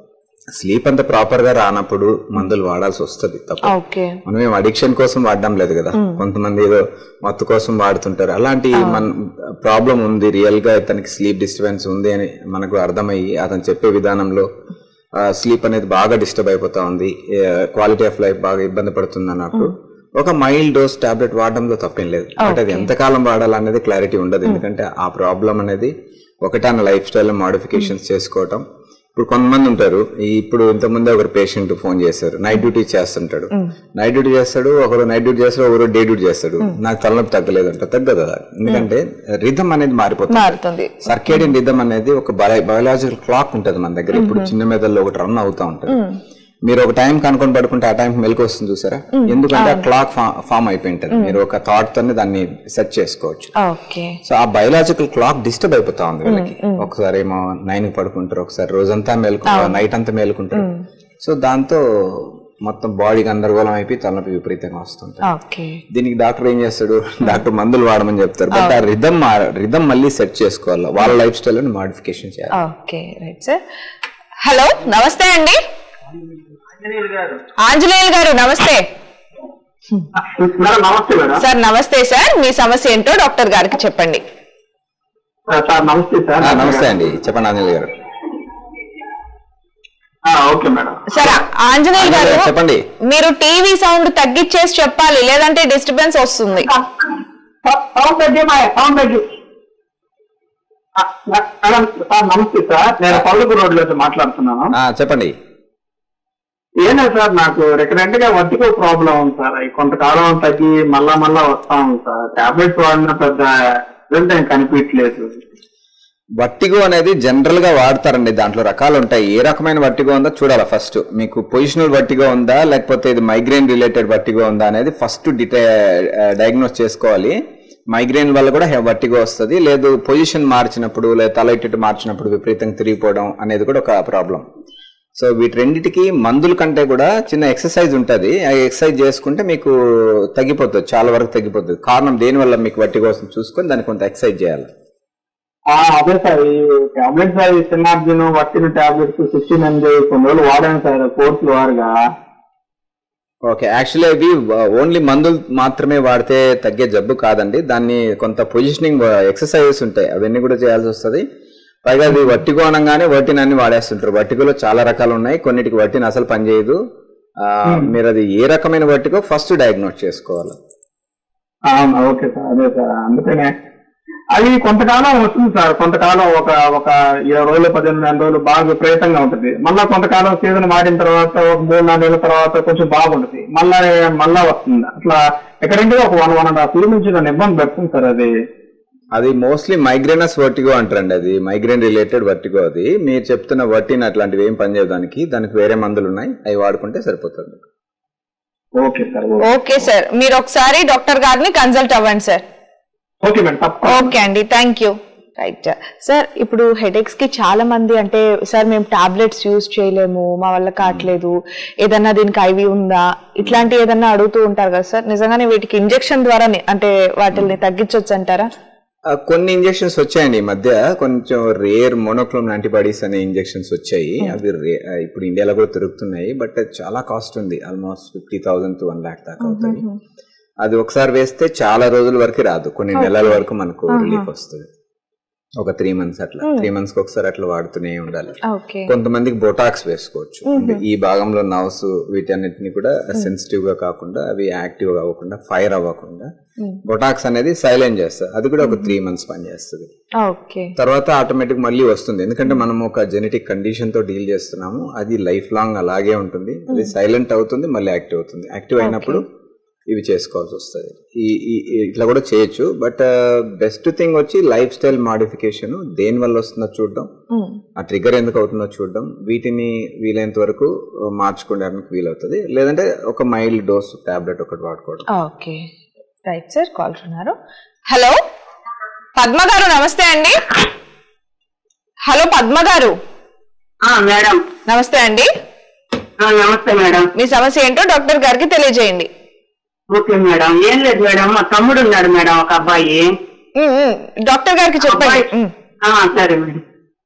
స్లీప్ అంత ప్రాపర్ గా రానప్పుడు మందులు వాడాల్సి వస్తుంది తప్ప. మనం ఏం అడిక్షన్ కోసం వాడడం లేదు కదా. కొంతమంది ఏదో మత్తు కోసం వాడుతుంటారు. అలాంటి మన ప్రాబ్లం ఉంది, రియల్ గా తనకి స్లీప్ డిస్టర్బెన్స్ ఉంది అని మనకు అర్థమయ్యి అతను చెప్పే విధానంలో స్లీప్ అనేది బాగా డిస్టర్బ్ అయిపోతా ఉంది, క్వాలిటీ ఆఫ్ లైఫ్ బాగా ఇబ్బంది పడుతుంది అన్నప్పుడు ఒక మైల్డ్ డోస్ టాబ్లెట్ వాడడంలో తప్పేం లేదు. బట్ అది ఎంతకాలం వాడాలనేది క్లారిటీ ఉండదు. ఎందుకంటే ఆ ప్రాబ్లం అనేది ఒకటే లైఫ్ స్టైల్ మోడిఫికేషన్స్ చేసుకోవటం. ఇప్పుడు కొంతమంది ఉంటారు, ఇప్పుడు ఇంతకుముందే ఒకరు పేషెంట్ ఫోన్ చేశారు, నైట్ డ్యూటీ చేస్తుంటాడు, నైట్ డ్యూటీ చేస్తాడు, ఒకరు నైట్ డ్యూటీ చేస్తాడు, ఒకరు డే డ్యూటీ చేస్తాడు, నాకు తలనొప్పి తగ్గలేదంట. తగ్గదు. ఎందుకంటే రిథమ్ అనేది మారిపోతుంది. సర్కేడియన్ రిథమ్ అనేది ఒక బయోలాజికల్ క్లాక్ ఉంటుంది మన దగ్గర. ఇప్పుడు చిన్న మెదడులో ఒకటి రన్ అవుతా ఉంటుంది. మీరు ఒక టైం కనుక్కొని పడుకుంటే ఆ టైం మెలకు వస్తుంది చూసారా, ఎందుకంటే ఆ క్లాక్ ఫామ్ అయిపోయి ఉంటుంది. మీరు ఒక థాట్ తోనే దాన్ని సెట్ చేసుకోవచ్చు. సో ఆ బయోలాజికల్ క్లాక్ డిస్టర్బ్ అయిపోతా ఉంది వీళ్ళకి. ఒకసారి ఏమో 9 పడుకుంటారు, ఒకసారి రోజంతా మేలుకుంటారు, నైట్ అంతా మేలుకుంటారు. సో దాంతో మొత్తం బాడీ గందరగోళం అయిపోయి తలనొప్పి విపరీతంగా వస్తుంటాయి. దీనికి డాక్టర్ ఏం చేస్తాడు, డాక్టర్ మందులు వాడమని చెప్తారు. బట్ ఆ రిథమ్ మళ్ళీ సెట్ చేసుకోవాలి, వాళ్ళ లైఫ్ స్టైల్ మాడిఫికేషన్ చేయాలి. హలో, నమస్తే అండి. ఆంజనేయులు గారు నమస్తే. సార్ నమస్తే సార్, మీ సమస్య ఏంటో డాక్టర్ గారికి చెప్పండి. నమస్తే అండి, చెప్పండి ఆంజనేయులు గారు. సార్ ఆంజనేయులు గారు చెప్పండి. మీరు టీవీ సౌండ్ తగ్గించేసి చెప్పాలి, లేదంటే డిస్టర్బెన్స్ వస్తుంది. నమస్తే సార్, నేను పల్లెటూరు రోడ్ లో మాట్లాడుతున్నాను. చెప్పండి. ఏనా సార్, నాకు రికరెంట్ గా వర్టిగో ప్రాబ్లం ఉంది సార్. కొంతకాలం తగ్గి మళ్ళా వస్తా ఉంది సార్. టాబ్లెట్స్ వాడిన పెద్ద రిజల్ట్ ఏం కనిపించలేదు. వర్టిగో అనేది జనరల్ గా వాడతారండి, దాంట్లో రకాలు ఉంటాయి. ఏ రకమైన వర్టిగో ఉందో చూడాలి ఫస్ట్. మీకు పొజిషనల్ వర్టిగో ఉందా లేకపోతే ఇది మైగ్రేన్ రిలేటెడ్ వర్టిగో ఉందా అనేది ఫస్ట్ డయాగ్నోస్ చేసుకోవాలి. మైగ్రేన్ వల్ల కూడా వర్టిగో వస్తుంది, లేదు పొజిషన్ మార్చినప్పుడు లేదా తల ఇటు మార్చినప్పుడు విపరీతంగా తిరిగిపోవడం అనేది కూడా ఒక ప్రాబ్లం. సో వీటి రెండింటికి మందుల కంటే కూడా చిన్న ఎక్సర్సైజ్ ఉంటుంది. ఆ ఎక్సర్సైజ్ చేసుకుంటే మీకు తగ్గిపోతుంది, చాలా వరకు తగ్గిపోతుంది. కారణం దేనివల్ల మీకు వర్టిగో వస్తుంది చూసుకొని దానికి కొంత ఎక్సర్సైజ్ చేయాలి. అదే సార్, ఈ టాబ్లెట్స్ అవి సినార్జిన్ వర్టిన టాబ్లెట్స్ 16 MG కొన్ని రోజులు వాడాను సార్, కోర్సులు వారుగా. ఓకే, యాక్చువల్లీ అవి ఓన్లీ మందులు మాత్రమే వాడితే తగ్గే జబ్బు కాదండి. దాన్ని కొంత పొజిషనింగ్ ఎక్సర్సైజెస్ ఉంటాయి, అవన్నీ కూడా చేయాల్సి వస్తుంది. పైగా అది వర్టిగో అనగానే వర్టిన్ అన్ని వాడేస్తుంటారు. వర్టిగోలో చాలా రకాలు ఉన్నాయి, కొన్నిటికి వర్టిన్ అసలు పనిచేయదు. మీరు అది ఏ రకమైన వర్టిగో ఫస్ట్ డయాగ్నోస్ చేసుకోవాలి. ఓకే సార్, అదే సార్, అందుకనే అది కొంతకాలం వస్తుంది సార్. కొంతకాలం ఒక 20 రోజులు 18 రోజులు బాగా విపరీతంగా ఉంటుంది. మళ్ళా కొంతకాలం సీజన్ మారిన తర్వాత ఒక 3-4 నెలల తర్వాత కొంచెం బాగుంటుంది, మళ్ళా వస్తుంది. అట్లా ఎక్కడంటే ఒక 1.5 years నుంచి నన్ను ఇబ్బంది పెడుతుంది సార్. అది మోస్ట్లీ మైగ్రేనస్ వర్టిగో అంటారండి. అది మైగ్రేన్ రిలేటెడ్ వర్టిగో. అది మీరు చెప్తున్న వర్టిన్ అట్లాంటివి ఏం పనిచేయదు, దానికి వేరే మందులు ఉన్నాయి, అవి వాడుకుంటే సరిపోతుంది. ఓకే సార్, మీరు ఒకసారి డాక్టర్ గారిని కన్సల్ట్ అవ్వండి సార్. ఓకే అండి, థ్యాంక్ యూ. రైట్ సార్, ఇప్పుడు హెడేక్స్ కి చాలా మంది అంటే సార్ మేము టాబ్లెట్స్ యూజ్ చేయలేము, మా వల్ల కావట్లేదు, ఏదన్నా దీనికి ఐవి ఉందా, ఇట్లాంటి ఏదన్నా అడుగుతూ ఉంటారు కదా సార్. నిజంగానే వీటికి ఇంజెక్షన్ ద్వారా అంటే వాటిని తగ్గించవచ్చు అంటారా? కొన్ని ఇంజెక్షన్స్ వచ్చాయండి ఈ మధ్య, కొంచెం రేర్ మోనోక్లోనల్ యాంటీబాడీస్ అనే ఇంజెక్షన్స్ వచ్చాయి. అవి ఇప్పుడు ఇండియాలో కూడా దొరుకుతున్నాయి, బట్ చాలా కాస్ట్ ఉంది. ఆల్మోస్ట్ 50,000 to 1 lakh దాకా అవుతుంది. అది ఒకసారి వేస్తే చాలా రోజుల వరకు రాదు, కొన్ని నెలల వరకు మనకు రిలీఫ్ వస్తుంది. ఒక 3 months అట్లా, 3 months కి ఒకసారి అట్లా వాడుతూనే ఉండాలి. కొంతమందికి బొటాక్స్ వేసుకోవచ్చు. ఈ భాగంలో నర్వ్స్ వీటన్నిటిని కూడా సెన్సిటివ్ గా కాకుండా, అవి యాక్టివ్ గా అవ్వకుండా, ఫైర్ అవ్వకుండా బొటాక్స్ అనేది సైలెంట్ చేస్తారు. అది కూడా ఒక 3 months పనిచేస్తుంది. తర్వాత ఆటోమేటిక్ మళ్ళీ వస్తుంది, ఎందుకంటే మనం ఒక జెనెటిక్ కండిషన్ తో డీల్ చేస్తున్నాము. అది లైఫ్ లాంగ్ అలాగే ఉంటుంది. అది సైలెంట్ అవుతుంది, మళ్ళీ యాక్టివ్ అవుతుంది. యాక్టివ్ అయినప్పుడు ఇవి చేసుకోవాల్సి వస్తుంది. ఇట్లా కూడా చేయొచ్చు. బట్ బెస్ట్ థింగ్ వచ్చి లైఫ్ స్టైల్ మాడిఫికేషన్. దేని వల్ల వస్తుందో చూడడం, ఆ ట్రిగర్ ఎందుకు అవుతుందో చూడడం, వీటిని వీలైనంత వరకు మార్చుకోవడానికి వీలవుతుంది. లేదంటే ఒక మైల్డ్ డోస్ టాబ్లెట్ ఒకటి వాడుకోవడం. ఓకే, రైట్ సార్, కాల్ ఉన్నారు. హలో పద్మ గారు, నమస్తే అండి. హలో పద్మ గారు. మేడం నమస్తే అండి. నమస్తే మేడం, మీ సమస్య ఏంటో డాక్టర్ గారికి తెలియజేయండి. ఓకే మేడం, ఏం లేదు మేడం, మా తమ్ముడు ఉన్నాడు మేడం, ఒక అబ్బాయి. డాక్టర్ గారికి చెప్పండి. సరే మేడం.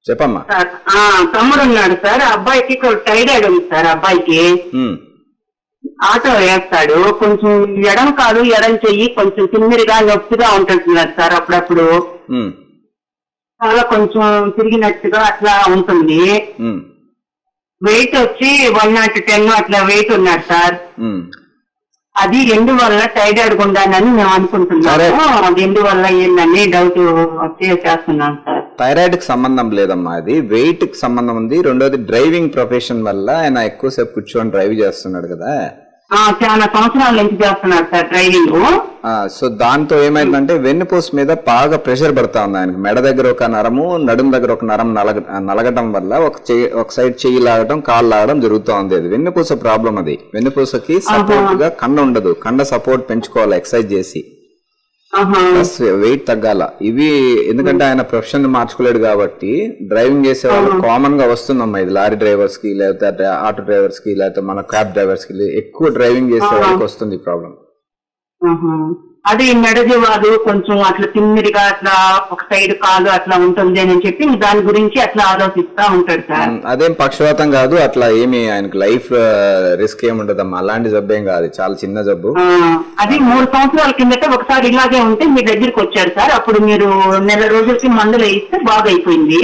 చెప్పమ్మా. తమ్ముడు ఉన్నాడు సార్, అబ్బాయికి థైరాయిడ్ ఉంది సార్. అబ్బాయికి ఆటో వేస్తాడు, కొంచెం ఎడం కాదు ఎడం చెయ్యి కొంచెం తిమ్మిరిగా నొప్పిగా ఉంటుంటున్నాడు సార్. అప్పుడప్పుడు చాలా కొంచెం తిరిగినట్టుగా అట్లా ఉంటుంది. వెయిట్ వచ్చి 110 అట్లా వెయిట్ ఉన్నాడు సార్. అది ఎందువల్ల థైరాయిడ్ ఉండాలని మేము అనుకుంటున్నాము. అది ఎందువల్ల ఏందని డౌట్ చేస్తున్నాం సార్. థైరాయిడ్ కి సంబంధం లేదమ్మా, అది వెయిట్ కి సంబంధం ఉంది. రెండోది డ్రైవింగ్ ప్రొఫెషన్ వల్ల ఆయన ఎక్కువసేపు కూర్చొని డ్రైవ్ చేస్తున్నాడు కదా, చాలా సంవత్సరాల నుంచి చేస్తున్నాడు సార్ డ్రైవింగ్. సో దాంతో ఏమైందంటే వెన్నుపూస మీద బాగా ప్రెషర్ పడతా ఉంది ఆయనకి. మెడ దగ్గర ఒక నరము, నడుము దగ్గర ఒక నరం నలగటం వల్ల ఒక సైడ్ చెయ్యి లాగటం, కాళ్ళు లాగడం జరుగుతూ ఉంది. అది వెన్నుపూస ప్రాబ్లం. అది వెన్నుపూసకి సపోర్ట్ గా కండ ఉండదు, కండ సపోర్ట్ పెంచుకోవాలి ఎక్సర్సైజ్ చేసి, ప్లస్ వెయిట్ తగ్గాల. ఇవి ఎందుకంటే ఆయన ప్రొఫెషన్ మార్చుకోలేడు కాబట్టి డ్రైవింగ్ చేసే వాళ్ళు కామన్ గా వస్తుందమ్మా ఇది. లారీ డ్రైవర్స్ కి, లేకపోతే ఆటో డ్రైవర్స్ కి, లేకపోతే మన క్యాబ్ డ్రైవర్స్ కి ఎక్కువ డ్రైవింగ్ చేసే వాళ్ళకి వస్తుంది ఈ ప్రాబ్లం. అది మెడజవాదు కొంచెం అట్లా తిమ్మిరిగా అట్లా ఒక సైడ్ కాలు అట్లా ఉంటుంది అని చెప్పి దాని గురించి అట్లా ఆలోచిస్తా ఉంటాడు సార్. అదేం పక్షవాతం కాదు, అట్లా ఏమి ఆయనకు లైఫ్ రిస్క్ ఏమి ఉండదమ్మా. అలాంటి జబ్బు ఏం కాదు, చాలా చిన్న జబ్బు. అది 3 సంవత్సరాల కిందట ఒకసారి ఇలాగే ఉంటే మీ దగ్గరికి వచ్చారు సార్. అప్పుడు మీరు నెల రోజులకి మందులు వేస్తే బాగా అయిపోయింది.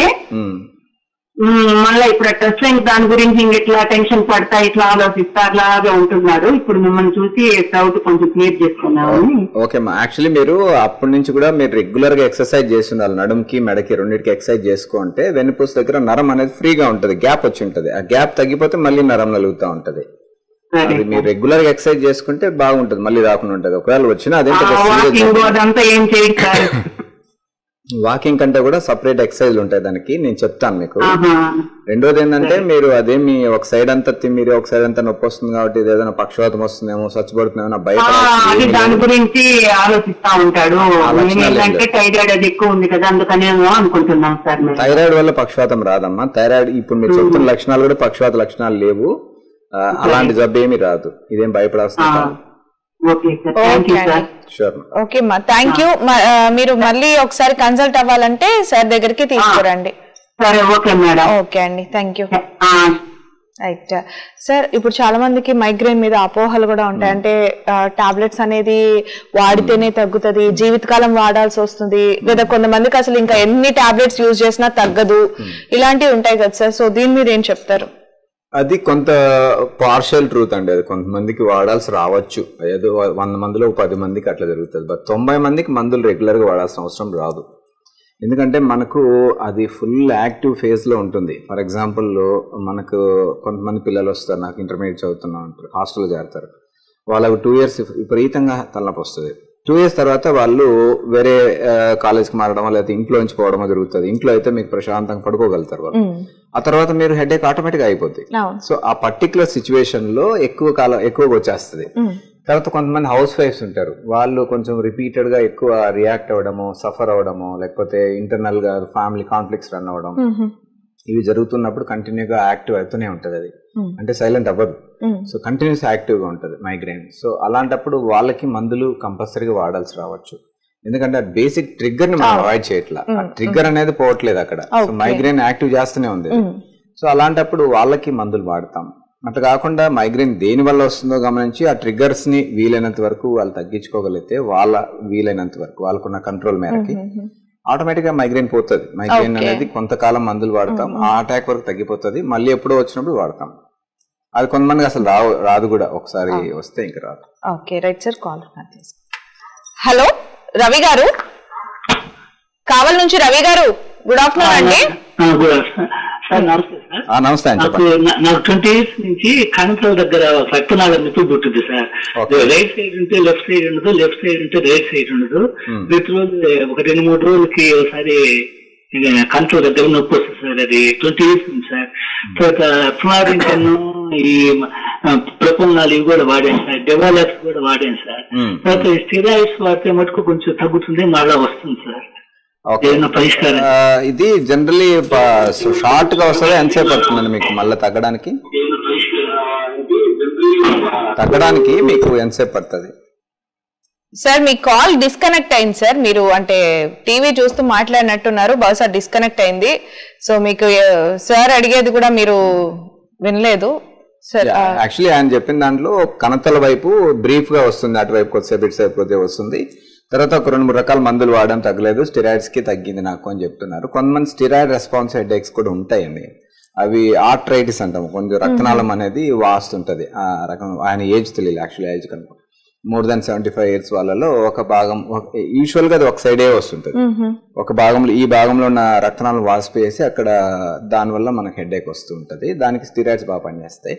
మళ్ళీ ఇప్పుడు టెస్ట్ లైన్ దాని గురించి ఇట్లా టెన్షన్ పడతా ఇట్లా ఆలోచిస్తా అట్లాగే ఉంటున్నాడు. ఇప్పుడు మిమ్మల్ని చూసి డౌట్ కొంచెం క్లియర్ చేసుకున్నాము. ఓకే మా, యాక్చువల్లీ మీరు అప్పటి నుంచి కూడా మీరు రెగ్యులర్ గా ఎక్సర్సైజ్ చేస్తున్నారు. నడుముకి మెడకి రెండింటికి ఎక్సర్సైజ్ చేసుకుంటే వెన్నుపూస దగ్గర నరం అనేది ఫ్రీగా ఉంటది, గ్యాప్ వచ్చి ఉంటది. ఆ గ్యాప్ తగ్గిపోతే మళ్ళీ నరం నలుగుతా ఉంటది. అది మీరు రెగ్యులర్ గా ఎక్సర్సైజ్ చేసుకుంటే బాగుంటది, మళ్ళీ రాకుండా ఉంటది. ఒకవేళ వచ్చినా అదంతా ఏం చేయాలి. వాకింగ్ కంటే కూడా సపరేట్ ఎక్సర్సైజ్ ఉంటాయి దానికి, నేను చెప్తాను మీకు. రెండోది ఏంటంటే మీరు అదేమి ఒక సైడ్ అంతా తిమ్మిరి ఒక సైడ్ అంతా నొప్పి వస్తుంది కాబట్టి ఏదైనా పక్షవాతం వస్తుందేమో, చచ్చిపడుతుందేమో భయ దాని గురించి ఆలోచిస్తా ఉంటాడు. థైరాయిడ్ వల్ల పక్షవాతం రాదమ్మా. థైరాయిడ్ ఇప్పుడు మీరు చెప్తున్న లక్షణాలు కూడా పక్షవాత లక్షణాలు లేవు, అలాంటి జబ్బు ఏమి రాదు. ఇదేం భయపడాల్సిన. ఓకే మా, థ్యాంక్ యూ. మీరు మళ్ళీ ఒకసారి కన్సల్ట్ అవ్వాలంటే సార్ దగ్గరికి తీసుకురండి. ఓకే అండి, థ్యాంక్ యూ. రైట్ సార్, ఇప్పుడు చాలా మందికి మైగ్రేన్ మీద అపోహలు కూడా ఉంటాయి. అంటే టాబ్లెట్స్ అనేది వాడితేనే తగ్గుతుంది, జీవితకాలం వాడాల్సి వస్తుంది, లేదా కొంతమందికి అసలు ఇంకా ఎన్ని టాబ్లెట్స్ యూజ్ చేసినా తగ్గదు, ఇలాంటివి ఉంటాయి కదా సార్. సో దీని మీద ఏం చెప్తారు? అది కొంత పార్షియల్ ట్రూత్ అండి. అది కొంతమందికి వాడాల్సి రావచ్చు, ఏదో 100 మందిలో 10 మందికి అట్లా జరుగుతుంది. బట్ 90 మందికి మందులు రెగ్యులర్ గా వాడాల్సిన అవసరం రాదు. ఎందుకంటే మనకు అది ఫుల్ యాక్టివ్ ఫేజ్ లో ఉంటుంది. ఫర్ ఎగ్జాంపుల్ మనకు కొంతమంది పిల్లలు వస్తారు, నాకు ఇంటర్మీడియట్ చదువుతున్నా అంటారు, హాస్టల్లో చేరతారు. వాళ్ళకు 2 years విపరీతంగా తలనొప్పి వస్తుంది. 2 years తర్వాత వాళ్ళు వేరే కాలేజ్కి మారడమో లేకపోతే ఇంట్లో నుంచి పోవడమో జరుగుతుంది. ఇంట్లో అయితే మీకు ప్రశాంతంగా పడుకోగలుగుతారు వాళ్ళు. ఆ తర్వాత మీరు హెడేక్ ఆటోమేటిక్ అయిపోద్ది. సో ఆ పర్టికులర్ సిచ్యువేషన్ లో ఎక్కువగా వచ్చేస్తుంది. తర్వాత కొంతమంది హౌస్ వైఫ్స్ ఉంటారు, వాళ్ళు కొంచెం రిపీటెడ్ గా ఎక్కువ రియాక్ట్ అవ్వడము, సఫర్ అవ్వడము, లేకపోతే ఇంటర్నల్ గా ఫ్యామిలీ కాన్ఫ్లిక్ట్స్ రన్ అవ్వడం, ఇవి జరుగుతున్నప్పుడు కంటిన్యూగా యాక్టివ్ అవుతూనే ఉంటది. అది అంటే సైలెంట్ అవ్వదు, సో కంటిన్యూస్ యాక్టివ్ గా ఉంటది మైగ్రేన్. సో అలాంటప్పుడు వాళ్ళకి మందులు కంపల్సరీగా వాడాల్సి రావచ్చు. ఎందుకంటే బేసిక్ ట్రిగ్గర్ ని మనం అవాయిడ్ చేయట్లా, ట్రిగ్గర్ అనేది పోవట్లేదు అక్కడ. సో మైగ్రేన్ యాక్టివ్ చేస్తూనే ఉంది. సో అలాంటప్పుడు వాళ్ళకి మందులు వాడతాం. అట్లా కాకుండా మైగ్రేన్ దేని వల్ల వస్తుందో గమనించి ఆ ట్రిగ్గర్స్ ని వీలైనంత వరకు వాళ్ళు తగ్గించుకోగలిగితే, వాళ్ళ వీలైనంత వరకు వాళ్ళకున్న కంట్రోల్ మేరకి ఆటోమేటిక్ గా మైగ్రేన్ పోతుంది. మైగ్రేన్ అనేది కొంతకాలం మందులు వాడతాం, ఆ అటాక్ వరకు తగ్గిపోతుంది, మళ్ళీ ఎప్పుడో వచ్చినప్పుడు వాడతాం. అది కొంతమందికి అసలు రాదు కూడా, ఒకసారి వస్తే ఇంకా రాదు. Okay right sir, call. Hello Ravi గారు, కావల్ నుంచి రవి గారు, గుడ్ ఆఫ్టర్నూన్ అండి. నమస్తే అండి. నాకు 20 years నుంచి కణితుల దగ్గర రక్తనాళం నొప్పి పుట్టింది సార్. రైట్ సైడ్ ఉంటే లెఫ్ట్ సైడ్ ఉండదు, లెఫ్ట్ సైడ్ ఉంటే రైట్ సైడ్ ఉండదు. ప్రతిరోజు ఒక 2-3 రోజులకి ఒకసారి కణితుల దగ్గర నొప్పి వస్తుంది సార్. అది 20 years ఉంది సార్. తర్వాత ఫ్లారింటన్, ఈ ప్రపోనాలు ఇవి కూడా వాడాను సార్, డెవాలప్స్ కూడా వాడాను సార్. తర్వాత స్టెరాయిడ్స్ వాడితే మటుకు కొంచెం తగ్గుతుంది, మళ్ళా వస్తుంది సార్. పరిష్కారం ఇది జనరల్లీ షార్ట్ గా వస్తుంది, ఎంతసేపు పడుతుందండి మీకు మళ్ళీ తగ్గడానికి మీకు ఎంతసేపు పడుతుంది? సార్ మీ కాల్ డిస్కనెక్ట్ అయింది సార్. మీరు అంటే టీవీ చూస్తూ మాట్లాడినట్టున్నారు, బహుశా డిస్కనెక్ట్ అయింది. సో మీకు సార్ అడిగేది కూడా మీరు వినలేదు సార్. యాక్చువల్లీ ఆయన చెప్పిన దాంట్లో కణతల వైపు బ్రీఫ్ గా వస్తుంది, అటువైపు కొద్దిసేపు ఇటువైపు వస్తుంది. తర్వాత ఒక 2-3 రకాల మందులు వాడడం తగ్గలేదు, స్టెరాయిడ్స్ కి తగ్గింది నాకు అని చెప్తున్నారు. కొంతమంది స్టెరాయిడ్ రెస్పాన్స్ హెడేక్స్ కూడా ఉంటాయండి. అవి ఆర్థరైటిస్ అంటాము, కొంచెం రక్తనాళం అనేది వాస్తుంటది. ఆ రకం ఆయన ఏజ్ తెలియదు, యాక్చువల్లీ ఏజ్ కనుక more than 75 years వాళ్ళలో ఒక భాగం యూజువల్ గా అది ఒక సైడే వస్తుంటది. ఒక భాగంలో ఈ భాగంలో ఉన్న రక్తనాళం వాసిపోయేసి అక్కడ దానివల్ల మనకు హెడేక్ వస్తుంటది. దానికి స్టెరాయిడ్స్ బాగా పనిచేస్తాయి.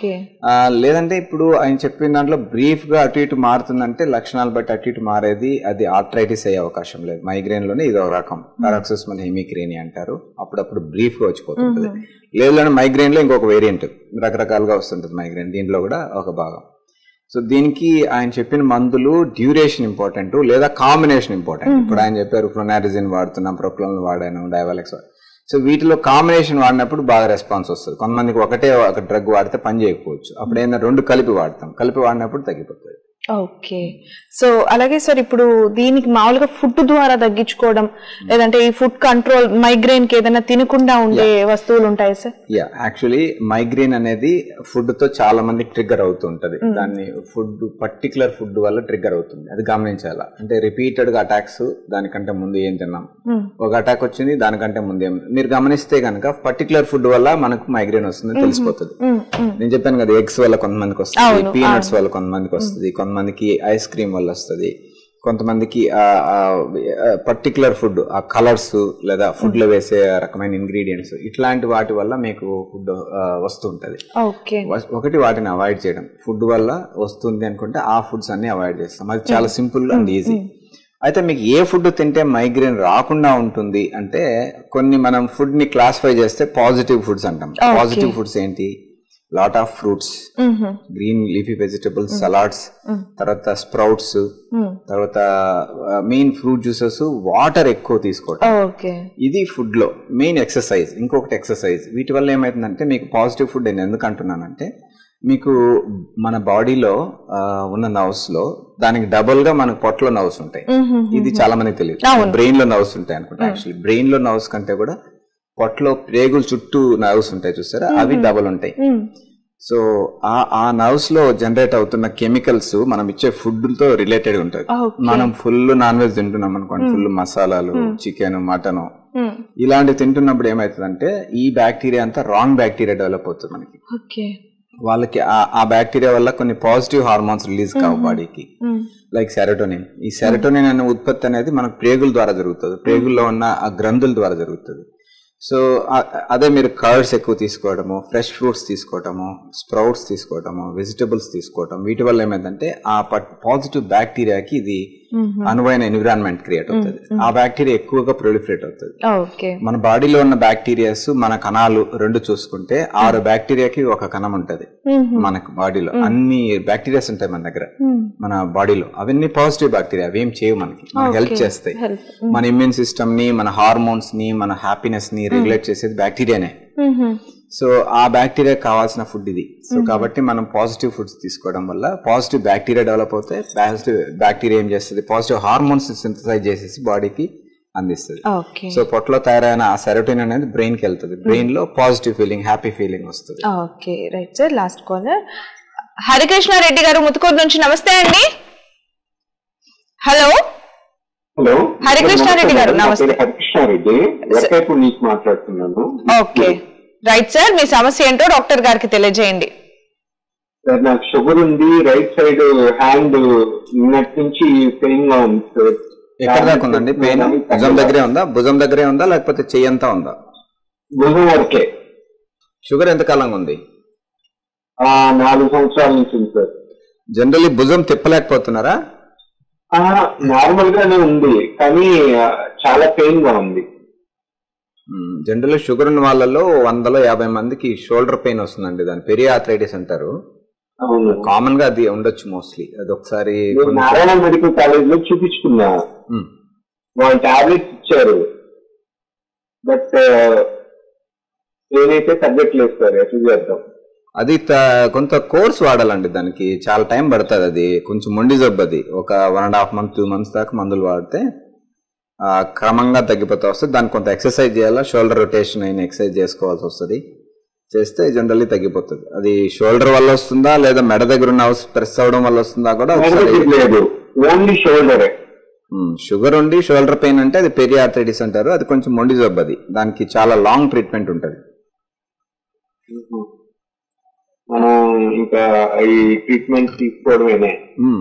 లేదంటే ఇప్పుడు ఆయన చెప్పిన దాంట్లో బ్రీఫ్ గా అటు ఇటు మారుతుందంటే లక్షణాలు బట్టి అటు ఇటు మారేది, అది ఆర్థరైటిస్ అయ్యే అవకాశం లేదు. మైగ్రేన్ లోనే ఇది ఒక రకం, పారాక్సిస్మల్ హెమిక్రేనియా అంటారు. అప్పుడప్పుడు బ్రీఫ్ గా వచ్చిపోతుంటది. లేదు మైగ్రేన్ లో ఇంకొక వేరియంట్ రకరకాలుగా వస్తుంటది మైగ్రేన్, దీంట్లో కూడా ఒక భాగం. సో దీనికి ఆయన చెప్పిన మందులు డ్యూరేషన్ ఇంపార్టెంట్ లేదా కాంబినేషన్ ఇంపార్టెంట్. ఇప్పుడు ఆయన చెప్పారు ఫ్లోనారిజిన్ వాడుతున్నాం, ప్రొక్లోన్ వాడాను, డైవాలెక్స్. సో వీటిలో కాంబినేషన్ వాడినప్పుడు బాగా రెస్పాన్స్ వస్తుంది. కొంతమందికి ఒకటే ఒక డ్రగ్ వాడితే పని చేయకపోవచ్చు, అప్పుడు ఏంటంటే 2 కలిపి వాడతాం, కలిపి వాడినప్పుడు తగ్గిపోతుంది. ఓకే. సో అలాగే సార్ ఇప్పుడు దీనికి మామూలుగా ఫుడ్ ద్వారా తగ్గించుకోవడం లేదంటే ఈ ఫుడ్ కంట్రోల్, మైగ్రేన్ కి ఏదైనా తినకుండా ఉండే వస్తువులు ఉంటాయి సార్? యాక్చువల్లీ మైగ్రేన్ అనేది ఫుడ్ తో చాలా మందికి ట్రిగ్గర్ అవుతుంటది. దాన్ని ఫుడ్ పర్టికులర్ ఫుడ్ వల్ల ట్రిగ్గర్ అవుతుంది, అది గమనించాలా. అంటే రిపీటెడ్ గా అటాక్స్, దానికంటే ముందు ఏం తిన్నాం, ఒక అటాక్ వచ్చింది దానికంటే ముందు ఏం, మీరు గమనిస్తే కనుక పర్టికులర్ ఫుడ్ వల్ల మనకు మైగ్రేన్ వస్తుంది తెలిసిపోతుంది. నేను చెప్పాను కదా, ఎగ్స్ వల్ల కొంతమందికి వస్తుంది, పీనట్స్ వల్ల కొంతమందికి వస్తుంది, కొంతమందికి ఐస్ క్రీమ్ వల్ల వస్తుంది, కొంతమందికి పర్టికులర్ ఫుడ్ ఆ కలర్స్ లేదా ఫుడ్ లో వేసే రకమైన ఇంగ్రీడియంట్స్ ఇట్లాంటి వాటి వల్ల మీకు ఫుడ్ వస్తుంటది. ఒకటి వాటిని అవాయిడ్ చేయడం. ఫుడ్ వల్ల వస్తుంది అనుకుంటే ఆ ఫుడ్స్ అన్ని అవాయిడ్ చేస్తాం, అది చాలా సింపుల్ అండ్ ఈజీ. అయితే మీకు ఏ ఫుడ్ తింటే మైగ్రేన్ రాకుండా ఉంటుంది అంటే కొన్ని మనం ఫుడ్ ని క్లాసిఫై చేస్తే పాజిటివ్ ఫుడ్స్ అంటాం. పాజిటివ్ ఫుడ్స్ ఏంటి? Lot of fruits, green leafy vegetables, salads, తర్వాత స్ప్రౌట్స్, తర్వాత మెయిన్ ఫ్రూట్ జ్యూసెస్, వాటర్ ఎక్కువ తీసుకోవటం, ఇది ఫుడ్ లో మెయిన్. ఎక్సర్సైజ్, ఇంకొకటి ఎక్సర్సైజ్. వీటి వల్ల ఏమైతుందంటే మీకు పాజిటివ్ ఫుడ్ నేను ఎందుకు అంటున్నానంటే మీకు మన బాడీలో ఉన్న నర్వ్స్ లో దానికి డబుల్ గా మనకు పొట్టలో నర్వ్స్ ఉంటాయి. ఇది చాలా మందికి తెలియదు. బ్రెయిన్ లో నర్వ్స్ ఉంటాయి అనుకుంటా. యాక్చువల్లీ బ్రెయిన్ లో నర్వ్స్ కంటే కూడా పొట్టలో ప్రేగులు చుట్టూ నర్వ్స్ ఉంటాయి చూసారా, అవి డబుల్ ఉంటాయి. సో ఆ నర్వ్స్ లో జనరేట్ అవుతున్న కెమికల్స్ మనం ఇచ్చే ఫుడ్ తో రిలేటెడ్ ఉంటుంది. మనం ఫుల్ నాన్ వెజ్ తింటున్నాం అనుకోండి, ఫుల్ మసాలాలు, చికెన్, మటన్ ఇలాంటివి తింటున్నప్పుడు ఏమైతుందంటే ఈ బ్యాక్టీరియా అంతా రాంగ్ బ్యాక్టీరియా డెవలప్ అవుతుంది మనకి. వాళ్ళకి ఆ బ్యాక్టీరియా వల్ల కొన్ని పాజిటివ్ హార్మోన్స్ రిలీజ్ కావు బాడీకి, లైక్ సెరోటోనిన్. ఈ సెరోటోనిన్ అనే ఉత్పత్తి అనేది మనకు ప్రేగుల ద్వారా జరుగుతుంది, ప్రేగుల్లో ఉన్న ఆ గ్రంథుల ద్వారా జరుగుతుంది. సో అదే మీరు కర్డ్స్ ఎక్కువ తీసుకోవడము, ఫ్రెష్ ఫ్రూట్స్ తీసుకోవటము, స్ప్రౌట్స్ తీసుకోవటము, వెజిటబుల్స్ తీసుకోవటం, వీటి వల్ల ఏమైందంటే ఆ పాజిటివ్ బ్యాక్టీరియాకి ఇది అనువైన ఎన్విరాన్మెంట్ క్రియేట్ అవుతుంది. ఆ బ్యాక్టీరియా ఎక్కువగా ప్రొలిఫరేట్ అవుతుంది. మన బాడీలో ఉన్న బ్యాక్టీరియాస్, మన కణాలు 2 చూసుకుంటే 6 బ్యాక్టీరియాకి ఒక కణం ఉంటది మనకు బాడీలో. అన్ని బ్యాక్టీరియాస్ ఉంటాయి మన దగ్గర, మన బాడీలో. అవన్నీ పాజిటివ్ బ్యాక్టీరియా, అవేం చేయవు మనకి హెల్ప్ చేస్తాయి. మన ఇమ్యూన్ సిస్టమ్ ని, మన హార్మోన్స్ ని, మన హ్యాపీనెస్ ని రెగ్యులేట్ చేసేది బ్యాక్టీరియానే. సో ఆ బ్యాక్టీరియా కావాల్సిన ఫుడ్ ఇది. సో కాబట్టి మనం పాజిటివ్ ఫుడ్స్ తీసుకోవడం వల్ల పాజిటివ్ బ్యాక్టీరియా డెవలప్ అవుతాయి. పాజిటివ్ బ్యాక్టీరియా ఏం చేస్తుంది, పాజిటివ్ హార్మోన్స్ సింథసైజ్ చేసేసి బాడీకి అందిస్తుంది. సో పొట్టలో తయారైన ఆ సెరోటోనిన్ అనేది బ్రెయిన్ కి వెళ్తుంది, బ్రెయిన్ లో పాజిటివ్ ఫీలింగ్, హ్యాపీ ఫీలింగ్ వస్తుంది. Okay, right sir. Last caller Harikrishna Reddy గారు ముతుకూరు నుంచి. నమస్తే అండి. హలో హలో, హరికృష్ణారెడ్డి గారు నమస్తే. హరికృష్ణారెడ్డి నుంచి మాట్లాడుతున్నాను. Okay, right sir. మీ సమస్య ఏంటో డాక్టర్ గారికి తెలియజేయండి. సార్ నాకు షుగర్ ఉంది, రైట్ సైడ్ హ్యాండ్ నిన్నటి నుంచి పెయిన్ గా ఉంది సార్. ఎక్కడ దాకా ఉందండి పెయిన్? భుజం దగ్గరే ఉందా, భుజం దగ్గరే ఉందా, లేకపోతే చెయ్యి అంతా ఉందా? భుజం వరకే. షుగర్ ఎంత కాలంగా ఉంది? 4 సంవత్సరాల నుంచి ఉంది సార్. జనరల్లీ భుజం తిప్పలేకపోతున్నారా? నార్మల్ గానే ఉంది, కానీ చాలా పెయిన్ గా ఉంది. జనరల్ షుగర్ ఉన్న వాళ్ళలో 100లో 50 మందికి షోల్డర్ పెయిన్ వస్తుందండి. దాని పెరియాథరైటిస్ అంటారు. కామన్ గా అది ఉండొచ్చు మోస్ట్లీ. అది ఒకసారి నారాయణ మెడికల్ కాలేజ్ లో చూపించుకున్నా, వాళ్ళు టాబ్లెట్స్ ఇచ్చారు, బట్ ఏదైతే తగ్గట్లేదు సార్. ఎట్లా చేద్దాం? అది కొంత కోర్స్ వాడాలండి, దానికి చాలా టైం పడుతుంది. అది కొంచెం మొండి జబ్బు, అది ఒక 1.5 months 2 months దాకా మందులు వాడితే క్రమంగా తగ్గిపోతూ వస్తుంది. దానికి కొంత ఎక్సర్సైజ్ చేయాలా, షోల్డర్ రొటేషన్ అయిన ఎక్సర్సైజ్ చేసుకోవాల్సి వస్తుంది. చేస్తే జనరల్లీ తగ్గిపోతుంది. అది షోల్డర్ వల్ల వస్తుందా లేదా మెడ దగ్గర ఉన్న ప్రెస్ అవడం వల్ల వస్తుందా కూడా షుగర్ ఉండి షోల్డర్ పెయిన్ అంటే అది పెరియార్థరైటిస్ అంటారు. అది కొంచెం మొండి జబ్బు, అది దానికి చాలా లాంగ్ ట్రీట్మెంట్ ఉంటుంది. ఇంకా ఈ ట్రీట్మెంట్ తీసుకోవడమేనే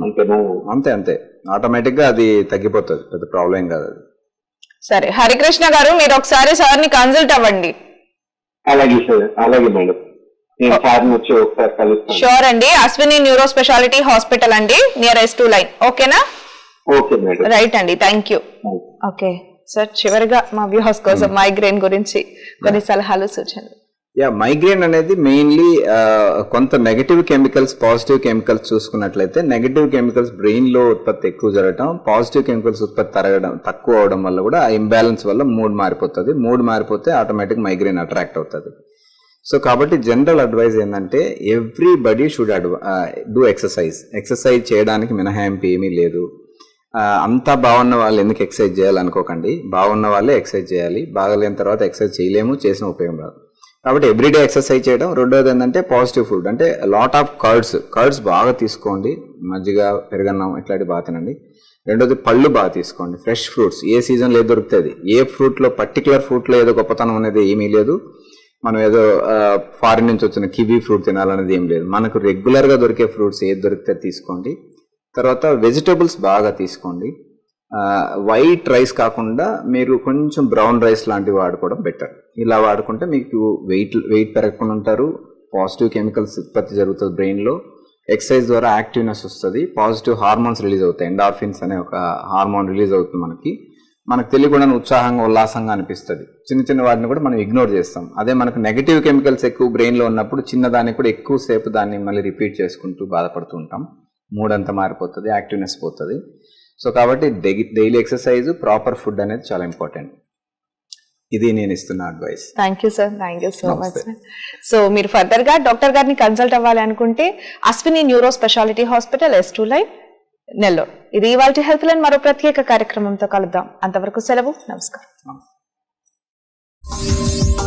అంతే అంతే ఆటోమేటిక్ గా అది తగ్గిపోతుంది, పెద్ద ప్రాబ్లం కాదు అది. సరే హరికృష్ణ గారు, మీరు ఒకసారి సార్ ని కన్సల్ట్ అవ్వండి. అలాగే సార్, అలాగే మేడం, నేను సార్ని వచ్చి ఒకసారి కలుస్తాను. షూర్ అండి. అశ్విని న్యూరో స్పెషాలిటీ హాస్పిటల్ అండి, నియర్ S2 లైన్. ఓకేనా? Okay madam. రైట్ అండి, థ్యాంక్ యూ. ఓకే సార్, చివరిగా మా వ్యూహర్స్ కోసం మైగ్రేన్ గురించి కొన్ని సలహాలు సూచనలు. మైగ్రేన్ అనేది మెయిన్లీ కొంత నెగటివ్ కెమికల్స్ పాజిటివ్ కెమికల్స్ చూసుకున్నట్లయితే, నెగటివ్ కెమికల్స్ బ్రెయిన్ లో ఉత్పత్తి ఎక్కువ జరగడం, పాజిటివ్ కెమికల్స్ ఉత్పత్తి తక్కువ అవడం వల్ల కూడా ఆ ఇంబ్యాలెన్స్ వల్ల మూడ్ మారిపోతుంది. మూడ్ మారిపోతే ఆటోమేటిక్ మైగ్రేన్ అట్రాక్ట్ అవుతుంది. సో కాబట్టి జనరల్ అడ్వైజ్ ఏంటంటే ఎవ్రీబడి షుడ్ డూ ఎక్సర్సైజ్ చేయడానికి మినహాయింపు ఏమీ లేదు. అంతా బాగున్న వాళ్ళు ఎందుకు ఎక్సర్సైజ్ చేయాలనుకోకండి, బాగున్న వాళ్ళే ఎక్సర్సైజ్ చేయాలి. బాగలేని తర్వాత ఎక్సర్సైజ్ చేయలేము, చేసిన ఉపయోగం రాదు. కాబట్టి ఎవ్రీడే ఎక్సర్సైజ్ చేయడం. రెండోది ఏంటంటే పాజిటివ్ ఫుడ్, అంటే లాట్ ఆఫ్ కర్డ్స్ బాగా తీసుకోండి, మజ్జిగ పెరుగన్నం ఇట్లాంటివి బాగా తినండి. రెండోది పళ్ళు బాగా తీసుకోండి, ఫ్రెష్ ఫ్రూట్స్ ఏ సీజన్లో ఏది దొరుకుతుంది. ఏ ఫ్రూట్లో పర్టికులర్ ఫ్రూట్లో ఏదో గొప్పతనం అనేది ఏమీ లేదు. మనం ఏదో ఫారిన్ నుంచి వచ్చిన కివీ ఫ్రూట్ తినాలనేది ఏం లేదు. మనకు రెగ్యులర్గా దొరికే ఫ్రూట్స్ ఏది దొరికితే తీసుకోండి. తర్వాత వెజిటబుల్స్ బాగా తీసుకోండి. వైట్ రైస్ కాకుండా మీరు కొంచెం బ్రౌన్ రైస్ లాంటివి వాడుకోవడం బెటర్. ఇలా వాడుకుంటే మీకు వెయిట్ పెరగకుండా ఉంటారు, పాజిటివ్ కెమికల్స్ ఉత్పత్తి జరుగుతుంది బ్రెయిన్లో, ఎక్సర్సైజ్ ద్వారా యాక్టివ్నెస్ వస్తుంది, పాజిటివ్ హార్మోన్స్ రిలీజ్ అవుతాయి. ఎండార్ఫిన్స్ అనే ఒక హార్మోన్ రిలీజ్ అవుతుంది. మనకు తెలియకుండా ఉత్సాహంగా ఉల్లాసంగా అనిపిస్తుంది. చిన్న వాటిని కూడా మనం ఇగ్నోర్ చేస్తాం. అదే మనకు నెగిటివ్ కెమికల్స్ ఎక్కువ బ్రెయిన్లో ఉన్నప్పుడు చిన్నదానికి కూడా ఎక్కువసేపు దాన్ని మళ్ళీ రిపీట్ చేసుకుంటూ బాధపడుతూ ఉంటాం. మూడ్ అంతా మారిపోతుంది, యాక్టివ్నెస్ పోతుంది. సో కాబట్టి డైలీ ఎక్సర్సైజ్, ప్రాపర్ ఫుడ్ అనేది చాలా ఇంపార్టెంట్. ఇది నేను ఇస్తున్న advice. Thank you sir, thank you so much. So మీరు ఫర్దర్ గా డాక్టర్ గారిని కన్సల్ట్ అవ్వాలి అనుకుంటే Ashwini neuro speciality hospital S2 line Nellore. ఇది ఇవాల్టి హెల్త్ లైన్ మరో ప్రత్యేక కార్యక్రమంతో కలుద్దాం. అంతవరకు సెలవు, నమస్కారం.